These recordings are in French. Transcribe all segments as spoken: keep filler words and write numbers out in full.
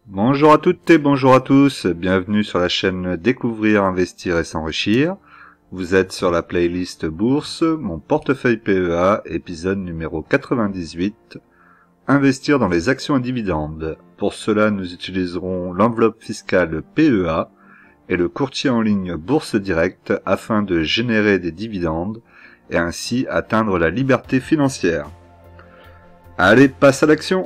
Bonjour à toutes et bonjour à tous, bienvenue sur la chaîne Découvrir, Investir et S'enrichir. Vous êtes sur la playlist Bourse, mon portefeuille P E A, épisode numéro quatre-vingt-dix-huit, Investir dans les actions à dividendes. Pour cela, nous utiliserons l'enveloppe fiscale P E A et le courtier en ligne Bourse Direct afin de générer des dividendes et ainsi atteindre la liberté financière. Allez, passe à l'action!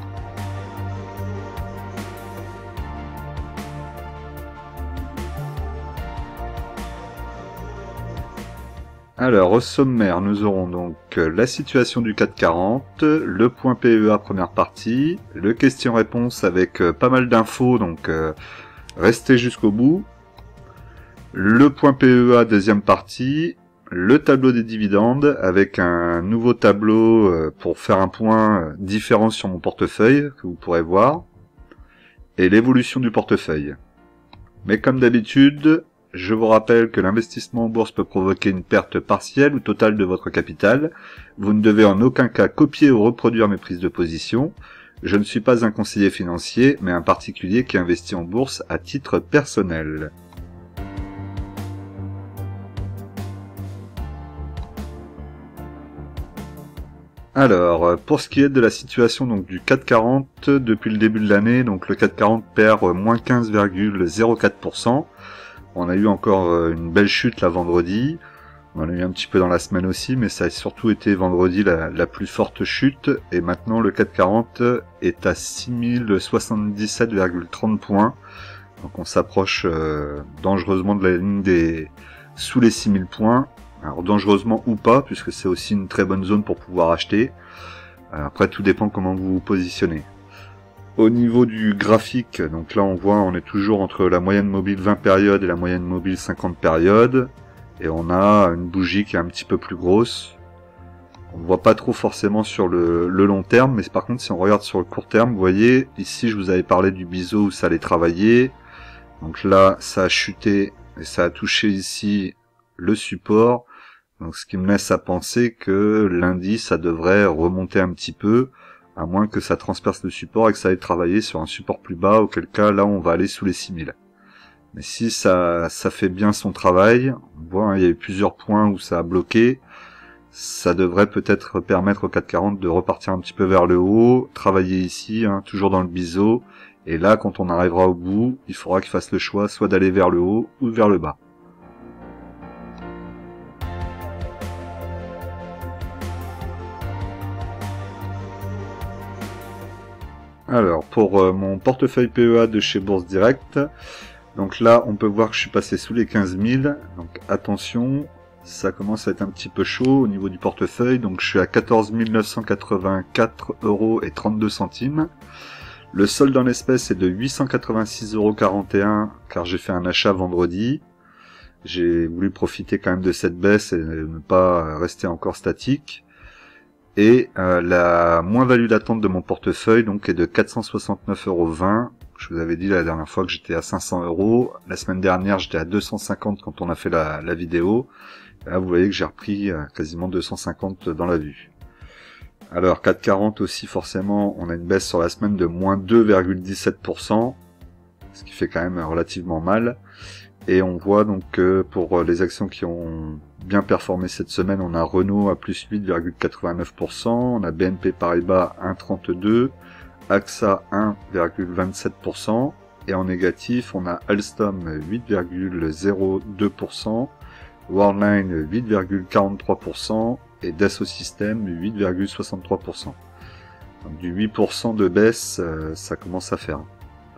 Alors, au sommaire, nous aurons donc la situation du CAC quarante, le point P E A première partie, le question-réponse avec pas mal d'infos, donc euh, restez jusqu'au bout, le point P E A deuxième partie, le tableau des dividendes avec un nouveau tableau euh, pour faire un point différent sur mon portefeuille que vous pourrez voir, et l'évolution du portefeuille. Mais comme d'habitude, je vous rappelle que l'investissement en bourse peut provoquer une perte partielle ou totale de votre capital. Vous ne devez en aucun cas copier ou reproduire mes prises de position. Je ne suis pas un conseiller financier, mais un particulier qui investit en bourse à titre personnel. Alors, pour ce qui est de la situation donc du CAC quarante depuis le début de l'année, donc le CAC quarante perd moins quinze virgule zéro quatre pour cent. On a eu encore une belle chute là vendredi, on en a eu un petit peu dans la semaine aussi, mais ça a surtout été vendredi la, la plus forte chute, et maintenant le CAC quarante est à six mille soixante-dix-sept virgule trente points, donc on s'approche euh, dangereusement de la ligne des sous les six mille points, alors dangereusement ou pas, puisque c'est aussi une très bonne zone pour pouvoir acheter, après tout dépend comment vous vous positionnez. Au niveau du graphique, donc là on voit on est toujours entre la moyenne mobile vingt périodes et la moyenne mobile cinquante périodes. Et on a une bougie qui est un petit peu plus grosse. On ne voit pas trop forcément sur le, le long terme, mais par contre si on regarde sur le court terme, vous voyez, ici je vous avais parlé du biseau où ça allait travailler. Donc là ça a chuté et ça a touché ici le support. Donc ce qui me laisse à penser que lundi ça devrait remonter un petit peu, à moins que ça transperce le support et que ça aille travailler sur un support plus bas, auquel cas là on va aller sous les six mille. Mais si ça, ça fait bien son travail, on voit hein, il y a eu plusieurs points où ça a bloqué, ça devrait peut-être permettre au CAC quarante de repartir un petit peu vers le haut, travailler ici, hein, toujours dans le biseau, et là quand on arrivera au bout, il faudra qu'il fasse le choix soit d'aller vers le haut ou vers le bas. Alors, pour euh, mon portefeuille P E A de chez Bourse Direct, donc là, on peut voir que je suis passé sous les quinze mille, donc attention, ça commence à être un petit peu chaud au niveau du portefeuille, donc je suis à quatorze mille neuf cent quatre-vingt-quatre euros et trente-deux centimes. Le solde en espèces est de huit cent quatre-vingt-six euros quarante et un, car j'ai fait un achat vendredi. J'ai voulu profiter quand même de cette baisse et ne pas rester encore statique. Et euh, la moins-value d'attente de mon portefeuille donc est de quatre cent soixante-neuf euros vingt. Je vous avais dit la dernière fois que j'étais à cinq cents euros. La semaine dernière, j'étais à deux cent cinquante quand on a fait la, la vidéo. Et là, vous voyez que j'ai repris euh, quasiment deux cent cinquante dans la vue. Alors, CAC quarante aussi, forcément, on a une baisse sur la semaine de moins deux virgule dix-sept pour cent. Ce qui fait quand même relativement mal. Et on voit donc que pour les actions qui ont bien performé cette semaine, on a Renault à plus huit virgule quatre-vingt-neuf pour cent, on a B N P Paribas un virgule trente-deux, A X A un virgule vingt-sept pour cent, et en négatif, on a Alstom huit virgule zéro deux pour cent, Worldline huit virgule quarante-trois pour cent, et Dassault Systèmes huit virgule soixante-trois pour cent. Donc du huit pour cent de baisse, ça commence à faire.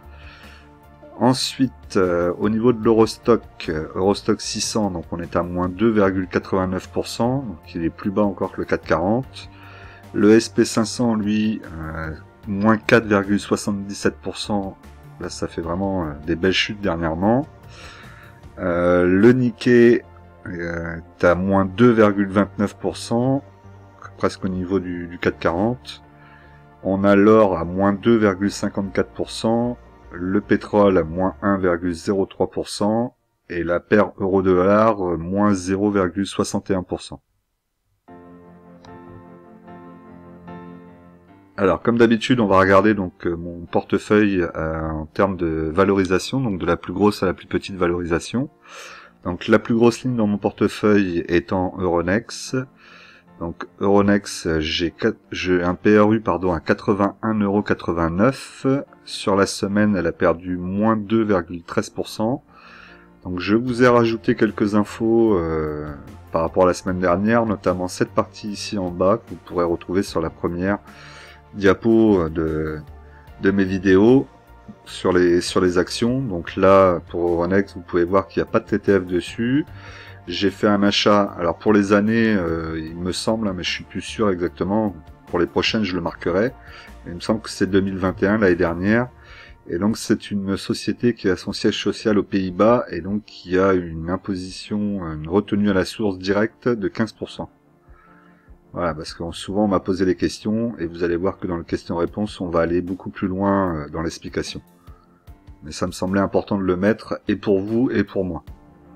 Ensuite, euh, au niveau de l'Eurostock, euh, Eurostock six cents, donc on est à moins deux virgule quatre-vingt-neuf pour cent, donc il est plus bas encore que le CAC quarante. Le S P cinq cents, lui, euh, moins quatre virgule soixante-dix-sept pour cent, là ça fait vraiment euh, des belles chutes dernièrement. Euh, le Nikkei euh, est à moins deux virgule vingt-neuf pour cent, presque au niveau du, du CAC quarante. On a l'or à moins deux virgule cinquante-quatre pour cent. Le pétrole à moins un virgule zéro trois pour cent et la paire euro-dollar moins zéro virgule soixante et un pour cent. Alors, comme d'habitude, on va regarder donc euh, mon portefeuille euh, en termes de valorisation, donc de la plus grosse à la plus petite valorisation. Donc, la plus grosse ligne dans mon portefeuille étant Euronext. Donc, Euronext, j'ai un P R U pardon à quatre-vingt-un euros quatre-vingt-neuf. Sur la semaine, elle a perdu moins deux virgule treize pour cent. Donc, je vous ai rajouté quelques infos euh, par rapport à la semaine dernière, notamment cette partie ici en bas que vous pourrez retrouver sur la première diapo de, de mes vidéos sur les sur les actions. Donc là, pour Euronext, vous pouvez voir qu'il n'y a pas de T T F dessus. J'ai fait un achat, alors pour les années, euh, il me semble, hein, mais je suis plus sûr exactement, pour les prochaines je le marquerai. Il me semble que c'est deux mille vingt et un, l'année dernière. Et donc c'est une société qui a son siège social aux Pays-Bas et donc qui a une imposition, une retenue à la source directe de quinze pour cent. Voilà, parce que souvent on m'a posé des questions et vous allez voir que dans le question-réponse, on va aller beaucoup plus loin dans l'explication. Mais ça me semblait important de le mettre, et pour vous et pour moi.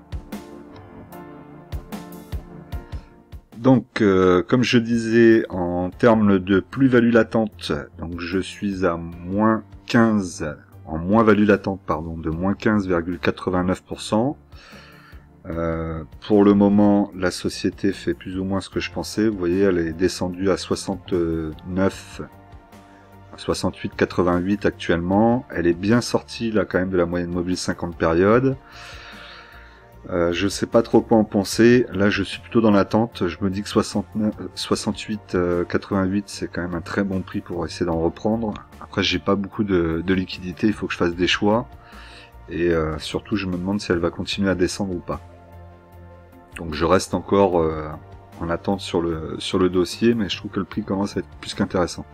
Donc, euh, comme je disais, en termes de plus-value latente, donc je suis à moins quinze, en moins-value latente, pardon, de moins quinze virgule quatre-vingt-neuf pour cent. Euh, pour le moment, la société fait plus ou moins ce que je pensais. Vous voyez, elle est descendue à soixante-neuf, soixante-huit virgule quatre-vingt-huit actuellement. Elle est bien sortie là quand même de la moyenne mobile cinquante périodes. Euh, je sais pas trop quoi en penser. Là, je suis plutôt dans l'attente. Je me dis que soixante-neuf, soixante-huit virgule quatre-vingt-huit, c'est quand même un très bon prix pour essayer d'en reprendre. Après, j'ai pas beaucoup de, de liquidité. Il faut que je fasse des choix. Et euh, surtout, je me demande si elle va continuer à descendre ou pas. Donc je reste encore euh, en attente sur le sur le dossier, mais je trouve que le prix commence à être plus qu'intéressant.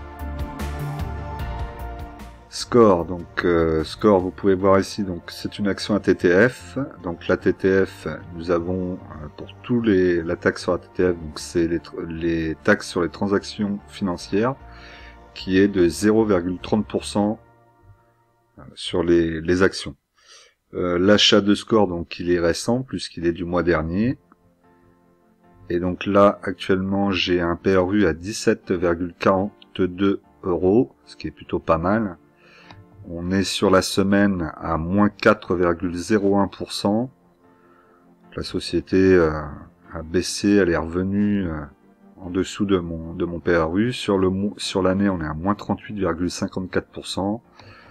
Score, donc euh, Score, vous pouvez voir ici, donc c'est une action à T T F. Donc la T T F, nous avons euh, pour tous les la taxe sur la T T F, donc c'est les, les taxes sur les transactions financières, qui est de zéro virgule trente pour cent sur les, les actions. Euh, l'achat de Score, donc il est récent puisqu'il est du mois dernier, et donc là actuellement j'ai un P R U à dix-sept virgule quarante-deux euros, ce qui est plutôt pas mal. On est sur la semaine à moins quatre virgule zéro un pour cent. La société euh, a baissé, elle est revenue euh, en dessous de mon de mon P R U. Sur le sur l'année, on est à moins trente-huit virgule cinquante-quatre pour cent.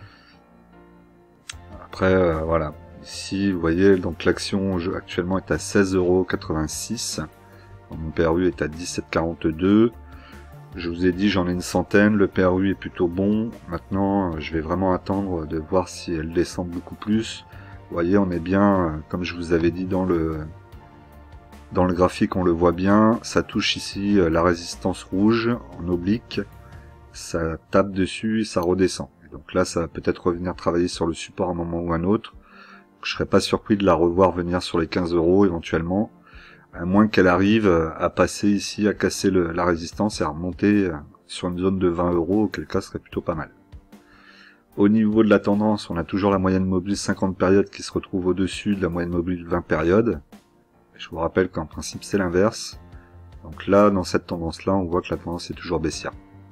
Après, euh, voilà. Ici, vous voyez, donc l'action actuellement est à seize euros quatre-vingt-six. Mon P R U est à dix-sept virgule quarante-deux. Je vous ai dit, j'en ai une centaine. Le P R U est plutôt bon. Maintenant, je vais vraiment attendre de voir si elle descend beaucoup plus. Vous voyez, on est bien, comme je vous avais dit dans le dans le graphique, on le voit bien. Ça touche ici la résistance rouge en oblique. Ça tape dessus et ça redescend. Donc là, ça va peut-être revenir travailler sur le support à un moment ou un autre. Je serais pas surpris de la revoir venir sur les quinze euros éventuellement, à moins qu'elle arrive à passer ici, à casser le, la résistance et à remonter sur une zone de vingt euros, auquel cas ce serait plutôt pas mal. Au niveau de la tendance, on a toujours la moyenne mobile cinquante périodes qui se retrouve au-dessus de la moyenne mobile vingt périodes. Je vous rappelle qu'en principe c'est l'inverse. Donc là, dans cette tendance-là, on voit que la tendance est toujours baissière.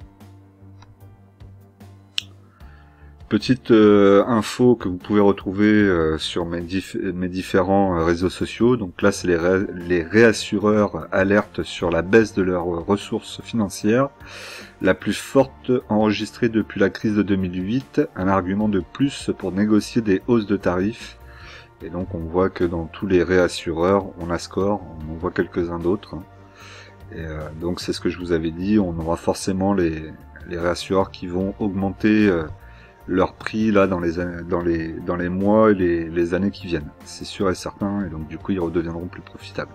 Petite euh, info que vous pouvez retrouver euh, sur mes, dif mes différents euh, réseaux sociaux. Donc là, c'est les, ré les réassureurs alertent sur la baisse de leurs ressources financières, la plus forte enregistrée depuis la crise de deux mille huit, un argument de plus pour négocier des hausses de tarifs. Et donc on voit que dans tous les réassureurs, on a Score, on en voit quelques-uns d'autres. Et euh, donc c'est ce que je vous avais dit, on aura forcément les, les réassureurs qui vont augmenter euh, leur prix là dans les dans les dans les mois et les, les années qui viennent, c'est sûr et certain, et donc du coup ils redeviendront plus profitables.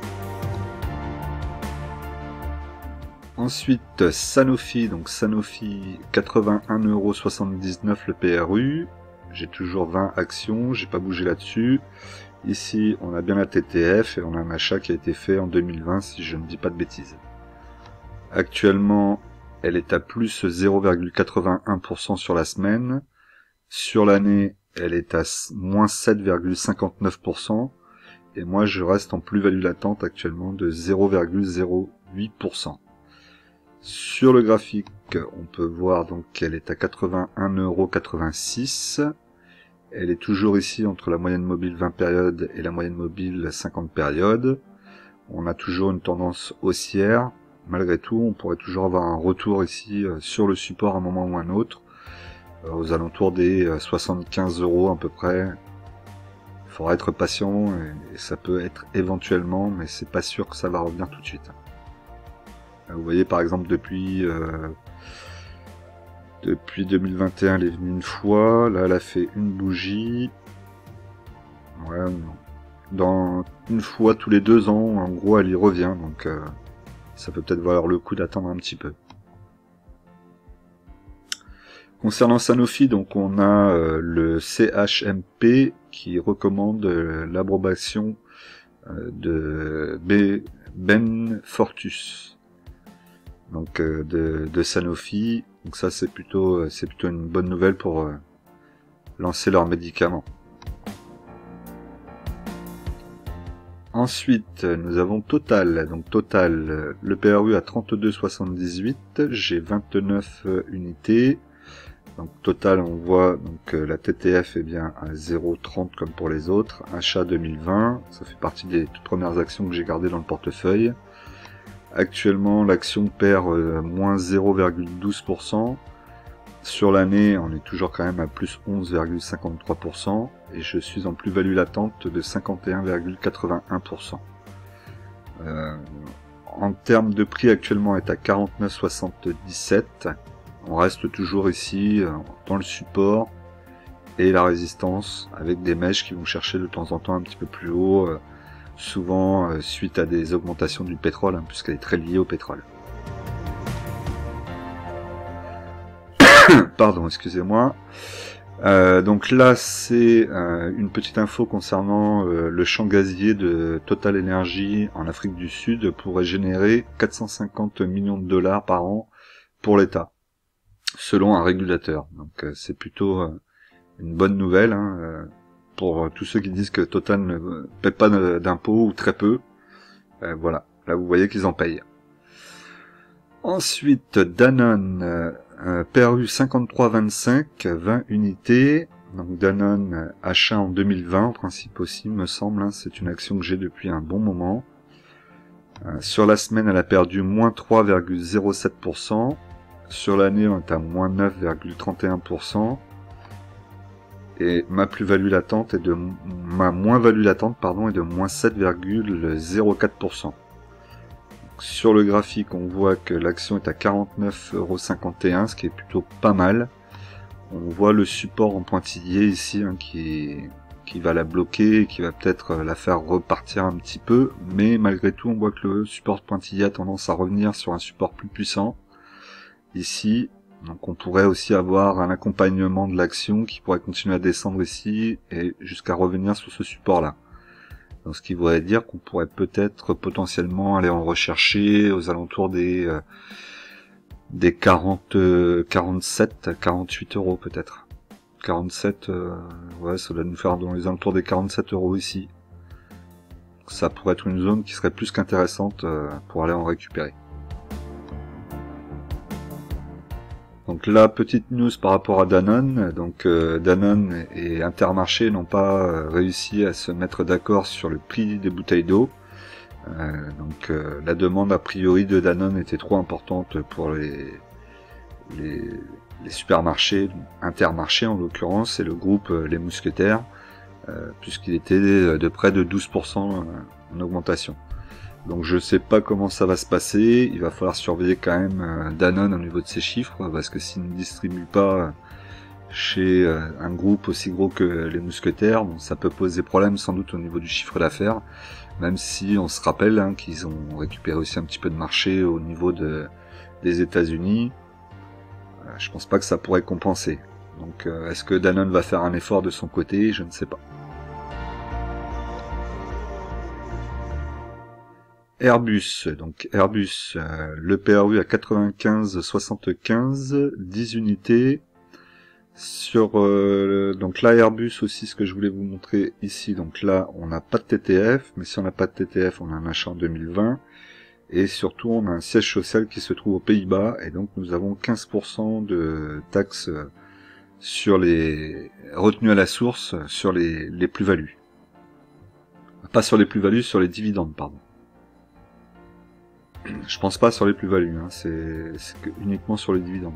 Ensuite Sanofi, donc Sanofi quatre-vingt-un euros soixante-dix-neuf le P R U, j'ai toujours vingt actions, j'ai pas bougé là-dessus. Ici on a bien la T T F et on a un achat qui a été fait en deux mille vingt si je ne dis pas de bêtises. Actuellement elle est à plus zéro virgule quatre-vingt-un pour cent sur la semaine. Sur l'année, elle est à moins sept virgule cinquante-neuf pour cent. Et moi, je reste en plus-value latente actuellement de zéro virgule zéro huit pour cent. Sur le graphique, on peut voir donc qu'elle est à quatre-vingt-un euros quatre-vingt-six. Elle est toujours ici entre la moyenne mobile vingt périodes et la moyenne mobile cinquante périodes. On a toujours une tendance haussière. Malgré tout, on pourrait toujours avoir un retour ici euh, sur le support à un moment ou un autre, euh, aux alentours des euh, soixante-quinze euros à peu près. Il faudra être patient et, et ça peut être éventuellement, mais c'est pas sûr que ça va revenir tout de suite. Vous voyez par exemple depuis euh, depuis deux mille vingt et un elle est venue une fois, là elle a fait une bougie, ouais, dans une fois tous les deux ans en gros elle y revient, donc euh, ça peut peut-être valoir le coup d'attendre un petit peu. Concernant Sanofi, donc on a euh, le C H M P qui recommande euh, l'abrogation euh, de B Benfortus. Donc euh, de, de Sanofi, donc ça c'est plutôt c'est plutôt une bonne nouvelle pour euh, lancer leurs médicaments. Ensuite nous avons Total, donc Total, le P R U à trente-deux soixante-dix-huit, j'ai vingt-neuf unités. Donc Total, on voit donc la T T F est bien à zéro virgule trente comme pour les autres, achat deux mille vingt, ça fait partie des toutes premières actions que j'ai gardées dans le portefeuille. Actuellement, l'action perd euh, moins zéro virgule douze pour cent. Sur l'année, on est toujours quand même à plus onze virgule cinquante-trois pour cent. Et je suis en plus-value latente de cinquante et un virgule quatre-vingt-un pour cent. Euh, en termes de prix, actuellement, est à quarante-neuf virgule soixante-dix-sept. On reste toujours ici euh, dans le support et la résistance, avec des mèches qui vont chercher de temps en temps un petit peu plus haut. Euh, souvent euh, suite à des augmentations du pétrole, hein, puisqu'elle est très liée au pétrole. Pardon, excusez-moi. Euh, donc là, c'est euh, une petite info concernant euh, le champ gazier de Total Energy en Afrique du Sud pourrait générer quatre cent cinquante millions de dollars par an pour l'État, selon un régulateur. Donc euh, c'est plutôt euh, une bonne nouvelle, hein, euh, pour tous ceux qui disent que Total ne paie pas d'impôts ou très peu. Euh, voilà, là vous voyez qu'ils en payent. Ensuite, Danone, euh, P R U cinquante-trois vingt-cinq, vingt unités. Donc Danone, euh, achat en deux mille vingt en principe aussi, me semble. Hein, c'est une action que j'ai depuis un bon moment. Euh, sur la semaine, elle a perdu moins trois virgule zéro sept pour cent. Sur l'année, on est à moins neuf virgule trente et un pour cent. Et ma plus-value latente est de ma moins-value latente pardon est de moins sept virgule zéro quatre pour cent. Sur le graphique, on voit que l'action est à quarante-neuf euros cinquante et un, ce qui est plutôt pas mal. On voit le support en pointillé ici, hein, qui qui va la bloquer, et qui va peut-être la faire repartir un petit peu, mais malgré tout, on voit que le support pointillé a tendance à revenir sur un support plus puissant. Ici. Donc on pourrait aussi avoir un accompagnement de l'action qui pourrait continuer à descendre ici et jusqu'à revenir sur ce support là. Donc ce qui voudrait dire qu'on pourrait peut-être potentiellement aller en rechercher aux alentours des euh, des quarante, quarante-sept, quarante-huit euros peut-être. quarante-sept, euh, ouais, ça doit nous faire dans les alentours des quarante-sept euros ici. Ça pourrait être une zone qui serait plus qu'intéressante euh, pour aller en récupérer. Donc là, petite news par rapport à Danone. Donc euh, Danone et Intermarché n'ont pas euh, réussi à se mettre d'accord sur le prix des bouteilles d'eau. Euh, donc euh, la demande a priori de Danone était trop importante pour les, les, les supermarchés, Intermarché en l'occurrence, et le groupe euh, Les Mousquetaires, euh, puisqu'il était de près de douze pour cent en augmentation. Donc je sais pas comment ça va se passer, il va falloir surveiller quand même euh, Danone au niveau de ses chiffres, parce que s'il ne distribue pas chez euh, un groupe aussi gros que les Mousquetaires, bon, ça peut poser problème sans doute au niveau du chiffre d'affaires, même si on se rappelle hein, qu'ils ont récupéré aussi un petit peu de marché au niveau de, des États-Unis. Euh, je pense pas que ça pourrait compenser. Donc euh, est-ce que Danone va faire un effort de son côté? Je ne sais pas. Airbus, donc Airbus, euh, le P R U à quatre-vingt-quinze virgule soixante-quinze, dix unités. Sur euh, donc là Airbus aussi, ce que je voulais vous montrer ici, donc là on n'a pas de T T F, mais si on n'a pas de T T F, on a un achat en deux mille vingt. Et surtout, on a un siège social qui se trouve aux Pays-Bas, et donc nous avons quinze pour cent de taxes sur les retenues à la source sur les, les plus-values. Pas sur les plus-values, sur les dividendes, pardon. Je pense pas sur les plus-values, hein, c'est uniquement sur les dividendes.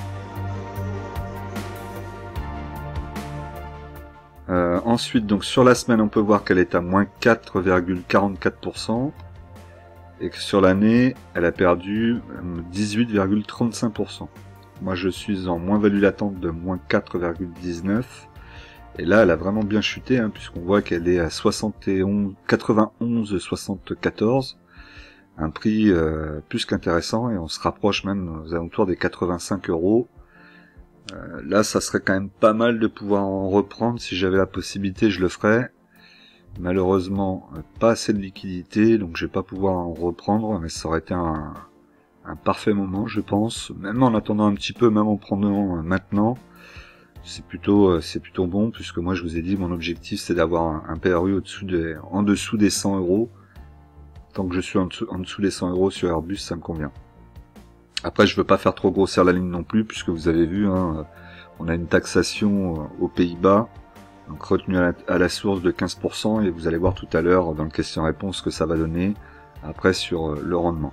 Euh, ensuite, donc sur la semaine, on peut voir qu'elle est à moins quatre virgule quarante-quatre pour cent et que sur l'année, elle a perdu dix-huit virgule trente-cinq pour cent. Moi, je suis en moins-value latente de moins quatre virgule dix-neuf. Et là, elle a vraiment bien chuté, hein, puisqu'on voit qu'elle est à soixante et onze, quatre-vingt-onze virgule soixante-quatorze. Un prix euh, plus qu'intéressant, et on se rapproche même aux alentours des quatre-vingt-cinq euros. Euh, là, ça serait quand même pas mal de pouvoir en reprendre. Si j'avais la possibilité, je le ferais. Malheureusement, pas assez de liquidité, donc je vais pas pouvoir en reprendre, mais ça aurait été un, un parfait moment, je pense. Même en attendant un petit peu, même en prenant maintenant, c'est plutôt, c'est plutôt bon, puisque moi, je vous ai dit, mon objectif, c'est d'avoir un, un P R U au-dessous des, en dessous des cent euros. Tant que je suis en dessous, en dessous des cent euros sur Airbus, ça me convient. Après, je veux pas faire trop grossir la ligne non plus, puisque vous avez vu, hein, on a une taxation aux Pays-Bas, donc retenue à la, à la source de quinze pour cent, et vous allez voir tout à l'heure dans le question-réponse ce que ça va donner après sur le rendement.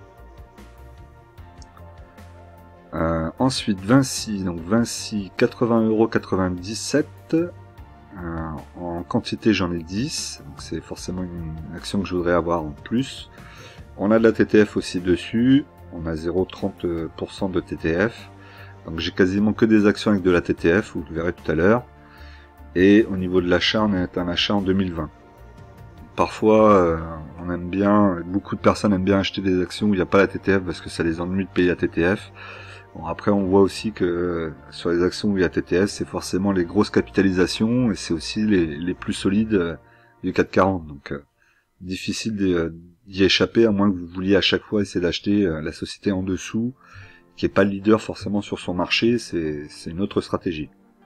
Euh, ensuite, Vinci, donc Vinci, quatre-vingts euros quatre-vingt-dix-sept. Euh, en quantité, j'en ai dix, donc c'est forcément une action que je voudrais avoir en plus. On a de la T T F aussi dessus, on a zéro virgule trente pour cent de T T F, donc j'ai quasiment que des actions avec de la T T F, vous le verrez tout à l'heure. Et au niveau de l'achat, on est un achat en deux mille vingt. Parfois, euh, on aime bien, beaucoup de personnes aiment bien acheter des actions où il n'y a pas la T T F parce que ça les ennuie de payer la T T F. Bon, après, on voit aussi que euh, sur les actions où il y a T T F, c'est forcément les grosses capitalisations et c'est aussi les, les plus solides euh, du CAC quarante. Donc, euh, difficile d'y échapper, à moins que vous vouliez à chaque fois essayer d'acheter euh, la société en dessous, qui est pas le leader forcément sur son marché, c'est une autre stratégie.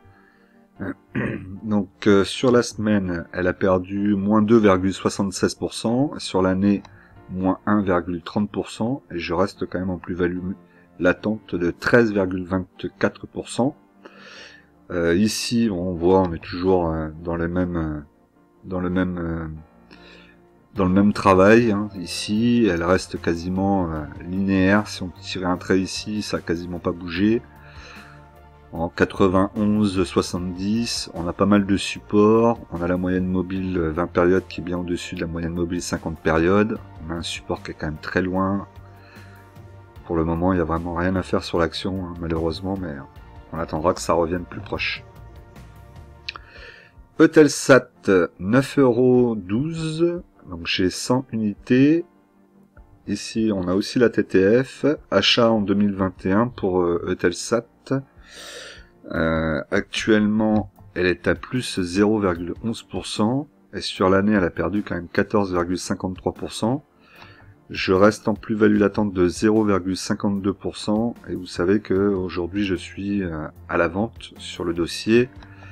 Donc, euh, sur la semaine, elle a perdu moins deux virgule soixante-seize pour cent, sur l'année, moins un virgule trente pour cent, et je reste quand même en plus-value latente de treize virgule vingt-quatre pour cent. Euh, ici, on voit, on est toujours euh, dans le même, euh, dans le même, euh, dans le même travail. Hein. Ici, elle reste quasiment euh, linéaire. Si on tirait un trait ici, ça a quasiment pas bougé. En quatre-vingt-onze virgule soixante-dix, on a pas mal de supports. On a la moyenne mobile vingt périodes qui est bien au-dessus de la moyenne mobile cinquante périodes. On a un support qui est quand même très loin. Pour le moment, il n'y a vraiment rien à faire sur l'action, hein, malheureusement, mais on attendra que ça revienne plus proche. Eutelsat, neuf euros douze, donc j'ai cent unités. Ici, on a aussi la T T F, achat en deux mille vingt et un pour euh, Eutelsat. Euh, actuellement, elle est à plus zéro virgule onze pour cent, et sur l'année, elle a perdu quand même quatorze virgule cinquante-trois pour cent. Je reste en plus-value latente de zéro virgule cinquante-deux pour cent et vous savez que aujourd'hui je suis à la vente sur le dossier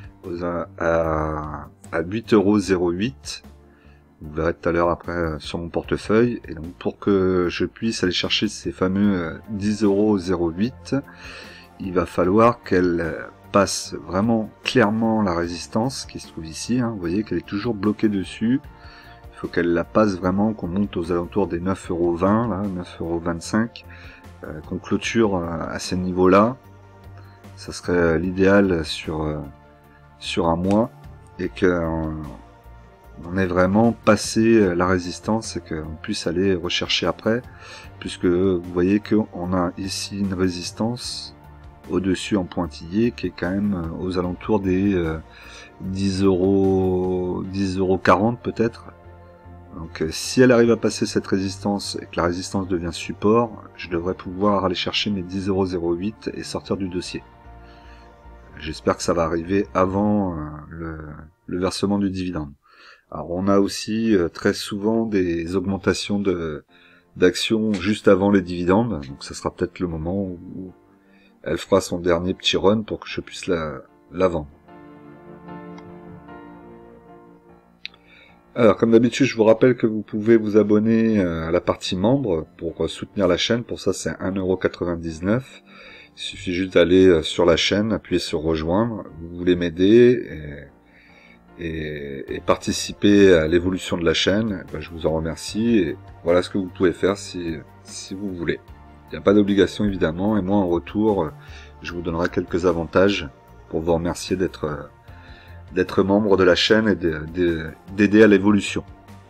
à, à huit euros zéro huit. Vous verrez tout à l'heure après sur mon portefeuille. Et donc pour que je puisse aller chercher ces fameux dix euros zéro huit, il va falloir qu'elle passe vraiment clairement la résistance qui se trouve ici. Hein. Vous voyez qu'elle est toujours bloquée dessus. Il faut qu'elle la passe vraiment, qu'on monte aux alentours des neuf euros vingt, là, neuf euros vingt-cinq, euh, qu'on clôture euh, à ces niveaux-là. Ça serait euh, l'idéal sur, euh, sur un mois, et qu'on euh, on ait vraiment passé la résistance et qu'on puisse aller rechercher après, puisque vous voyez qu'on a ici une résistance au-dessus en pointillé qui est quand même aux alentours des euh, dix euros, dix euros quarante peut-être. Donc si elle arrive à passer cette résistance et que la résistance devient support, je devrais pouvoir aller chercher mes dix euros zéro huit et sortir du dossier. J'espère que ça va arriver avant euh, le, le versement du dividende. Alors on a aussi euh, très souvent des augmentations de d'actions juste avant les dividendes, donc ça sera peut-être le moment où elle fera son dernier petit run pour que je puisse la, la vendre. Alors, comme d'habitude, je vous rappelle que vous pouvez vous abonner à la partie membre pour soutenir la chaîne. Pour ça, c'est un euro quatre-vingt-dix-neuf. Il suffit juste d'aller sur la chaîne, appuyer sur rejoindre. Vous voulez m'aider et, et, et participer à l'évolution de la chaîne. Ben, je vous en remercie. Et voilà ce que vous pouvez faire si, si vous voulez. Il n'y a pas d'obligation évidemment. Et moi, en retour, je vous donnerai quelques avantages pour vous remercier d'être d'être membre de la chaîne et d'aider à l'évolution.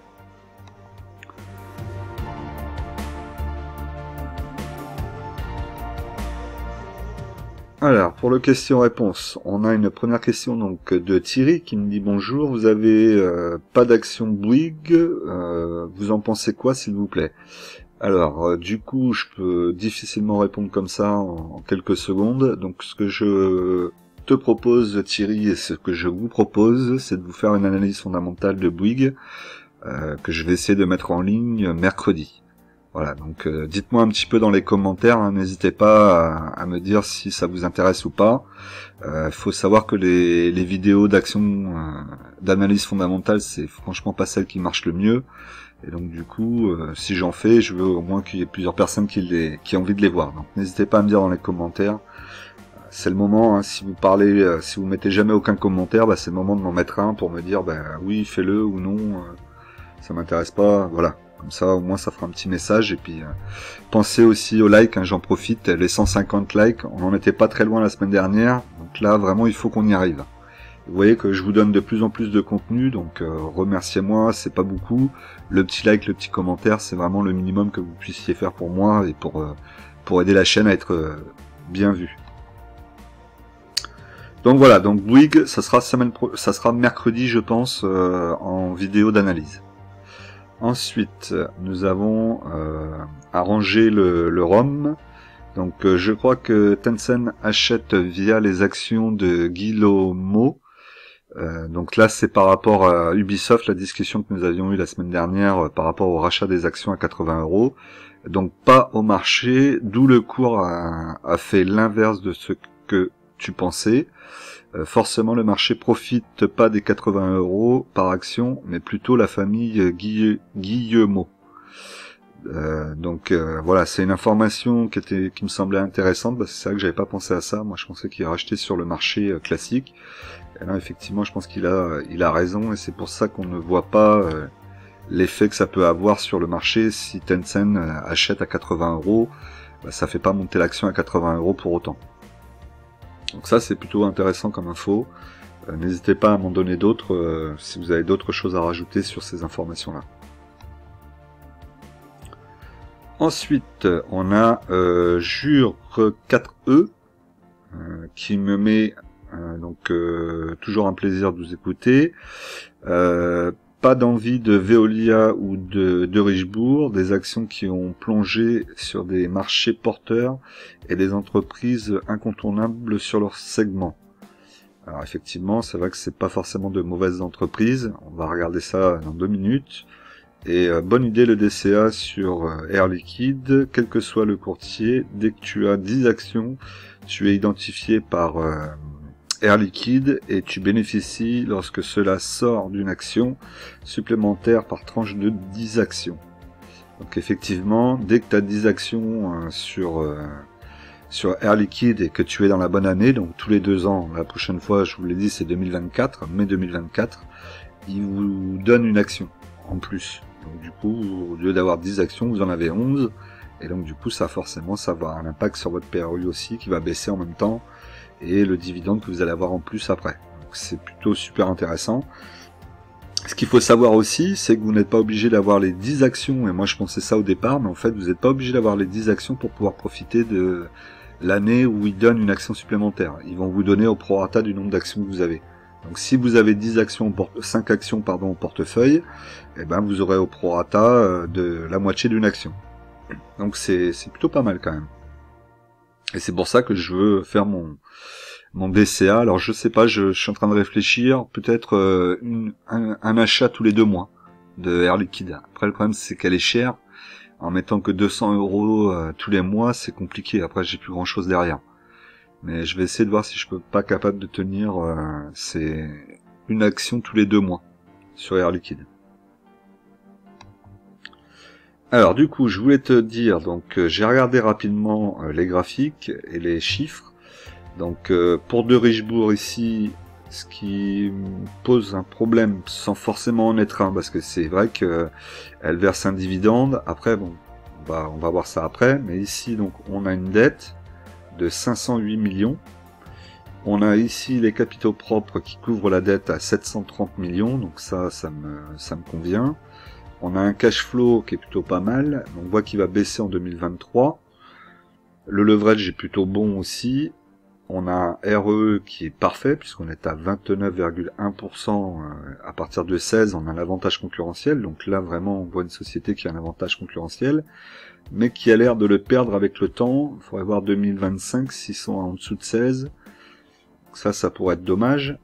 Alors, pour le question-réponse, on a une première question donc de Thierry qui me dit bonjour, vous avez euh, pas d'action Bouygues, euh, vous en pensez quoi s'il vous plaît? Alors, euh, du coup, je peux difficilement répondre comme ça en, en quelques secondes. Donc, ce que je te propose, Thierry, et ce que je vous propose, c'est de vous faire une analyse fondamentale de Bouygues euh, que je vais essayer de mettre en ligne mercredi. Voilà, donc euh, dites-moi un petit peu dans les commentaires, hein, n'hésitez pas à, à me dire si ça vous intéresse ou pas. Il euh, faut savoir que les, les vidéos d'action, euh, d'analyse fondamentale, c'est franchement pas celle qui marche le mieux. Et donc du coup, euh, si j'en fais, je veux au moins qu'il y ait plusieurs personnes qui, les, qui aient envie de les voir. Donc n'hésitez pas à me dire dans les commentaires. C'est le moment, hein, si vous parlez, euh, si vous mettez jamais aucun commentaire, bah, c'est le moment de m'en mettre un pour me dire, bah, oui, fais-le ou non, euh, ça m'intéresse pas, voilà. Comme ça, au moins, ça fera un petit message. Et puis, euh, pensez aussi aux likes, hein, j'en profite, les cent cinquante likes, on n'en était pas très loin la semaine dernière. Donc là, vraiment, il faut qu'on y arrive. Vous voyez que je vous donne de plus en plus de contenu, donc euh, remerciez-moi, c'est pas beaucoup. Le petit like, le petit commentaire, c'est vraiment le minimum que vous puissiez faire pour moi et pour, euh, pour aider la chaîne à être euh, bien vue. Donc voilà, donc Bouygues, ça sera semaine pro ça sera mercredi, je pense, euh, en vidéo d'analyse. Ensuite, nous avons euh, arrangé le, le ROM. Donc euh, je crois que Tencent achète via les actions de Guillemot. Euh, donc là, c'est par rapport à Ubisoft, la discussion que nous avions eue la semaine dernière euh, par rapport au rachat des actions à quatre-vingts euros. Donc pas au marché, d'où le cours a, a fait l'inverse de ce que tu pensais. Euh, forcément, le marché profite pas des quatre-vingts euros par action, mais plutôt la famille Guille, Guillemot. Euh, donc euh, voilà, c'est une information qui était, qui me semblait intéressante, parce que c'est vrai que j'avais pas pensé à ça. Moi, je pensais qu'il rachetait sur le marché euh, classique. Et là, effectivement, je pense qu'il a, il a raison, et c'est pour ça qu'on ne voit pas euh, l'effet que ça peut avoir sur le marché si Tencent euh, achète à quatre-vingts euros. Bah, ça fait pas monter l'action à quatre-vingts euros pour autant. Donc ça, c'est plutôt intéressant comme info. Euh, n'hésitez pas à m'en donner d'autres euh, si vous avez d'autres choses à rajouter sur ces informations-là. Ensuite, on a euh, Jure quatre E euh, qui me met euh, donc euh, toujours un plaisir de vous écouter. Euh, pas d'envie de Veolia ou de, de Richebourg, des actions qui ont plongé sur des marchés porteurs et des entreprises incontournables sur leur segment. Alors effectivement, c'est vrai que c'est pas forcément de mauvaises entreprises. On va regarder ça dans deux minutes. Et euh, bonne idée le D C A sur euh, Air Liquide, quel que soit le courtier, dès que tu as dix actions, tu es identifié par euh, Air Liquide et tu bénéficies, lorsque cela sort d'une action, supplémentaire par tranche de dix actions. Donc effectivement, dès que tu as dix actions euh, sur, euh, sur Air Liquide et que tu es dans la bonne année, donc tous les deux ans, la prochaine fois, je vous l'ai dit, c'est deux mille vingt-quatre, mai deux mille vingt-quatre, il vous donne une action en plus. Donc du coup, au lieu d'avoir dix actions, vous en avez onze. Et donc du coup, ça forcément, ça va avoir un impact sur votre P R U aussi, qui va baisser en même temps. Et le dividende que vous allez avoir en plus après. Donc c'est plutôt super intéressant. Ce qu'il faut savoir aussi, c'est que vous n'êtes pas obligé d'avoir les dix actions. Et moi, je pensais ça au départ. Mais en fait, vous n'êtes pas obligé d'avoir les dix actions pour pouvoir profiter de l'année où ils donnent une action supplémentaire. Ils vont vous donner au prorata du nombre d'actions que vous avez. Donc si vous avez dix actions, cinq actions pardon, au portefeuille, eh ben vous aurez au prorata de la moitié d'une action. Donc c'est plutôt pas mal quand même. Et c'est pour ça que je veux faire mon mon D C A. Alors je sais pas, je, je suis en train de réfléchir, peut-être euh, une, un, un achat tous les deux mois de Air Liquide. Après le problème c'est qu'elle est chère. En mettant que deux cents euros euh, tous les mois, c'est compliqué. Après j'ai plus grand chose derrière. Mais je vais essayer de voir si je peux pas capable de tenir euh, c'est une action tous les deux mois sur Air Liquide. Alors du coup, je voulais te dire, donc euh, j'ai regardé rapidement euh, les graphiques et les chiffres. Donc euh, pour De Richebourg ici, ce qui me pose un problème, sans forcément en être un, parce que c'est vrai que euh, elle verse un dividende. Après, bon, on va, on va voir ça après. Mais ici, donc, on a une dette de cinq cent huit millions. On a ici les capitaux propres qui couvrent la dette à sept cent trente millions. Donc ça, ça me, ça me convient. On a un cash flow qui est plutôt pas mal. On voit qu'il va baisser en deux mille vingt-trois. Le leverage est plutôt bon aussi. On a un R E E qui est parfait puisqu'on est à vingt-neuf virgule un pour cent à partir de seize. On a l'avantage concurrentiel. Donc là, vraiment, on voit une société qui a un avantage concurrentiel, mais qui a l'air de le perdre avec le temps. Il faudrait voir deux mille vingt-cinq s'ils sont en dessous de seize. Ça, ça pourrait être dommage.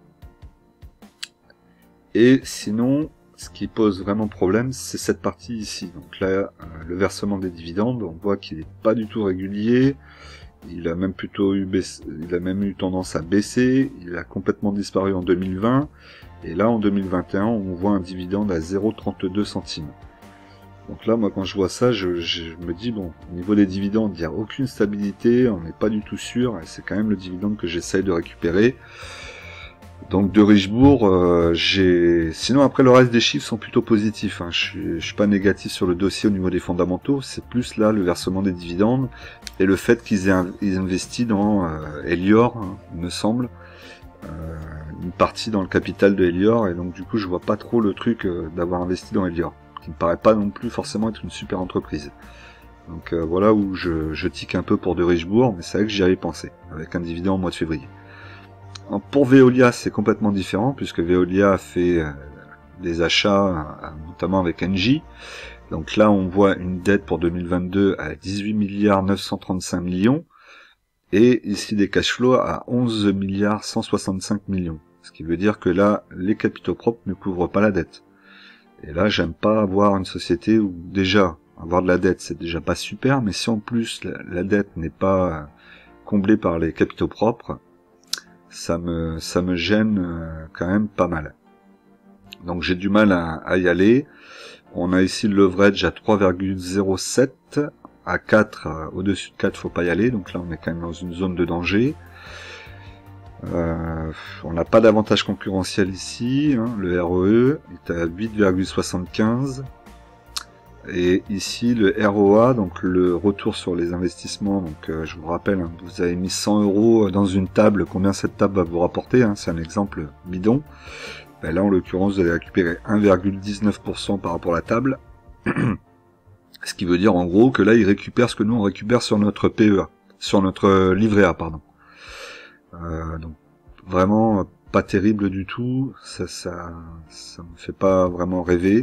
Et sinon, ce qui pose vraiment problème, c'est cette partie ici. Donc là, euh, le versement des dividendes, on voit qu'il n'est pas du tout régulier. Il a même plutôt eu baissé, il a même eu tendance à baisser. Il a complètement disparu en deux mille vingt. Et là, en deux mille vingt et un, on voit un dividende à zéro virgule trente-deux centimes. Donc là, moi, quand je vois ça, je, je me dis, bon, au niveau des dividendes, il n'y a aucune stabilité, on n'est pas du tout sûr, et c'est quand même le dividende que j'essaye de récupérer. Donc De Richebourg, euh, j'ai. Sinon après le reste des chiffres sont plutôt positifs. Hein. Je, suis, je suis pas négatif sur le dossier au niveau des fondamentaux. C'est plus là le versement des dividendes et le fait qu'ils aient in... ils investi dans euh, Elior, hein, il me semble, euh, une partie dans le capital de Elior, et donc du coup je vois pas trop le truc euh, d'avoir investi dans Elior, qui me paraît pas non plus forcément être une super entreprise. Donc euh, voilà où je, je tique un peu pour De Richebourg, mais c'est vrai que j'y avais pensé avec un dividende au mois de février. Pour Veolia, c'est complètement différent, puisque Veolia a fait euh, des achats, euh, notamment avec Engie. Donc là, on voit une dette pour deux mille vingt-deux à dix-huit milliards neuf cent trente-cinq millions, et ici des cash flows à onze milliards cent soixante-cinq millions. Ce qui veut dire que là, les capitaux propres ne couvrent pas la dette. Et là, j'aime pas avoir une société où déjà, avoir de la dette, c'est déjà pas super, mais si en plus la, la dette n'est pas comblée par les capitaux propres, ça me ça me gêne euh, quand même pas mal. Donc j'ai du mal à, à y aller. On a ici le leverage à trois virgule zéro sept, à quatre, euh, au-dessus de quatre, faut pas y aller. Donc là on est quand même dans une zone de danger. Euh, on n'a pas d'avantage concurrentiel ici. Hein. Le R E E est à huit virgule soixante-quinze. Et ici le R O A, donc le retour sur les investissements, donc euh, je vous rappelle, hein, vous avez mis cent euros dans une table, combien cette table va vous rapporter, hein, c'est un exemple bidon. Ben là en l'occurrence vous allez récupérer un virgule dix-neuf pour cent par rapport à la table, ce qui veut dire en gros que là il récupère ce que nous on récupère sur notre P E A, sur notre livret A, pardon. Euh, donc vraiment pas terrible du tout, ça, ça, ça me fait pas vraiment rêver.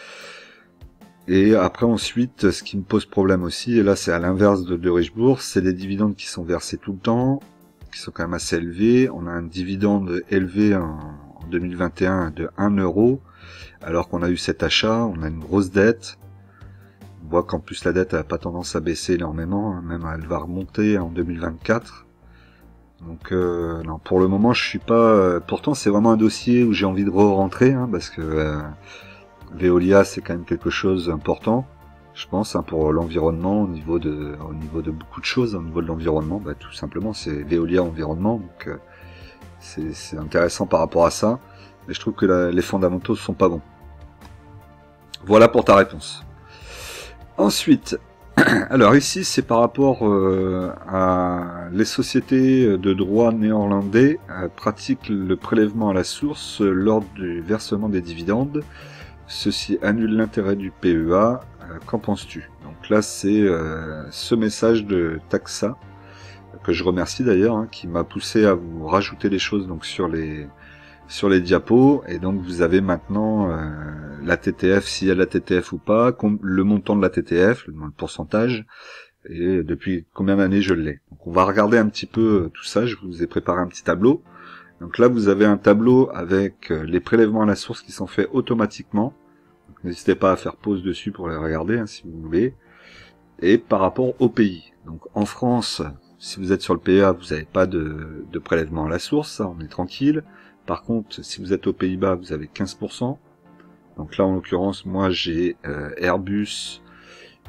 Et après ensuite, ce qui me pose problème aussi, et là c'est à l'inverse de De Richebourg, c'est les dividendes qui sont versés tout le temps, qui sont quand même assez élevés. On a un dividende élevé en, en deux mille vingt et un de un euro, alors qu'on a eu cet achat, on a une grosse dette. On voit qu'en plus la dette n'a pas tendance à baisser énormément, hein, même elle va remonter en deux mille vingt-quatre. Donc euh, non, pour le moment je suis pas... Euh, pourtant c'est vraiment un dossier où j'ai envie de re-rentrer, hein, parce que... Euh, Veolia, c'est quand même quelque chose d'important, je pense, hein, pour l'environnement, au niveau de, au niveau de beaucoup de choses, au niveau de l'environnement, bah, tout simplement, c'est Veolia Environnement, donc euh, c'est intéressant par rapport à ça, mais je trouve que la, les fondamentaux sont pas bons. Voilà pour ta réponse. Ensuite, alors ici, c'est par rapport euh, à les sociétés de droit néerlandais euh, pratiquent le prélèvement à la source lors du versement des dividendes. Ceci annule l'intérêt du P E A, euh, qu'en penses-tu? Donc là c'est euh, ce message de Taxa, que je remercie d'ailleurs, hein, qui m'a poussé à vous rajouter les choses donc sur les sur les diapos, et donc vous avez maintenant euh, la T T F, s'il y a la T T F ou pas, le montant de la T T F, le pourcentage, et depuis combien d'années je l'ai. Donc on va regarder un petit peu tout ça, je vous ai préparé un petit tableau. Donc là, vous avez un tableau avec les prélèvements à la source qui sont faits automatiquement. N'hésitez pas à faire pause dessus pour les regarder, hein, si vous voulez. Et par rapport au pays. Donc en France, si vous êtes sur le P E A, vous n'avez pas de, de prélèvement à la source, ça, on est tranquille. Par contre, si vous êtes aux Pays-Bas, vous avez quinze pour cent. Donc là, en l'occurrence, moi, j'ai euh, Airbus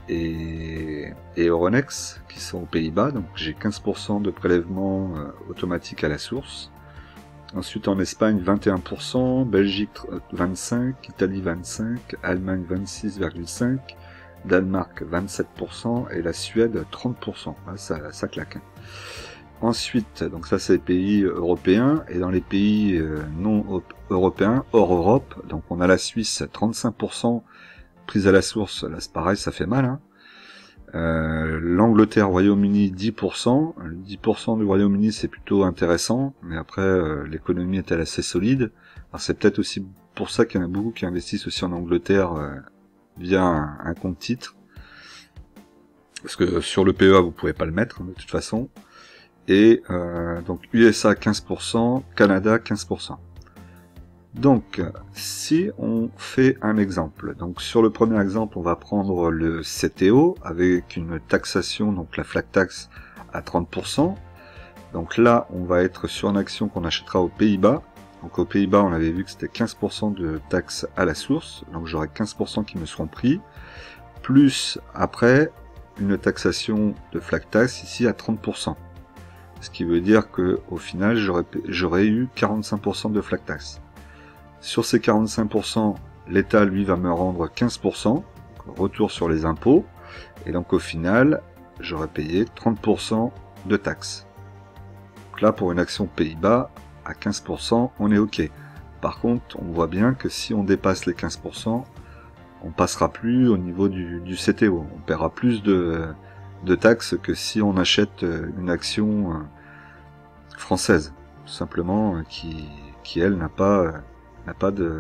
et, et Euronext qui sont aux Pays-Bas, donc j'ai quinze pour cent de prélèvement euh, automatique à la source. Ensuite en Espagne vingt et un pour cent, Belgique vingt-cinq pour cent, Italie vingt-cinq pour cent, Allemagne vingt-six virgule cinq pour cent, Danemark vingt-sept pour cent et la Suède trente pour cent. Là, ça, ça claque. Ensuite, donc ça c'est les pays européens, et dans les pays euh, non européens, hors Europe, donc on a la Suisse trente-cinq pour cent prise à la source, là c'est pareil, ça fait mal. Hein. Euh, L'Angleterre, Royaume-Uni dix pour cent, dix pour cent du Royaume-Uni c'est plutôt intéressant, mais après euh, l'économie est-elle assez solide. Alors c'est peut-être aussi pour ça qu'il y en a beaucoup qui investissent aussi en Angleterre euh, via un, un compte titre, parce que sur le P E A vous pouvez pas le mettre hein, de toute façon. Et euh, donc U S A quinze pour cent, Canada quinze pour cent. Donc si on fait un exemple, donc sur le premier exemple on va prendre le C T O avec une taxation, donc la flat tax à trente pour cent. Donc là on va être sur une action qu'on achètera aux Pays-Bas. Donc aux Pays-Bas on avait vu que c'était quinze pour cent de taxes à la source, donc j'aurai quinze pour cent qui me seront pris, plus après une taxation de flat tax ici à trente pour cent. Ce qui veut dire que au final j'aurais eu quarante-cinq pour cent de flat tax. Sur ces quarante-cinq pour cent, l'État lui va me rendre quinze pour cent, retour sur les impôts, et donc au final j'aurais payé trente pour cent de taxes. Donc là pour une action Pays-Bas, à quinze pour cent on est ok. Par contre on voit bien que si on dépasse les quinze pour cent, on passera plus au niveau du, du C T O, on paiera plus de, de taxes que si on achète une action française, tout simplement, qui, qui elle n'a pas, n'a pas de,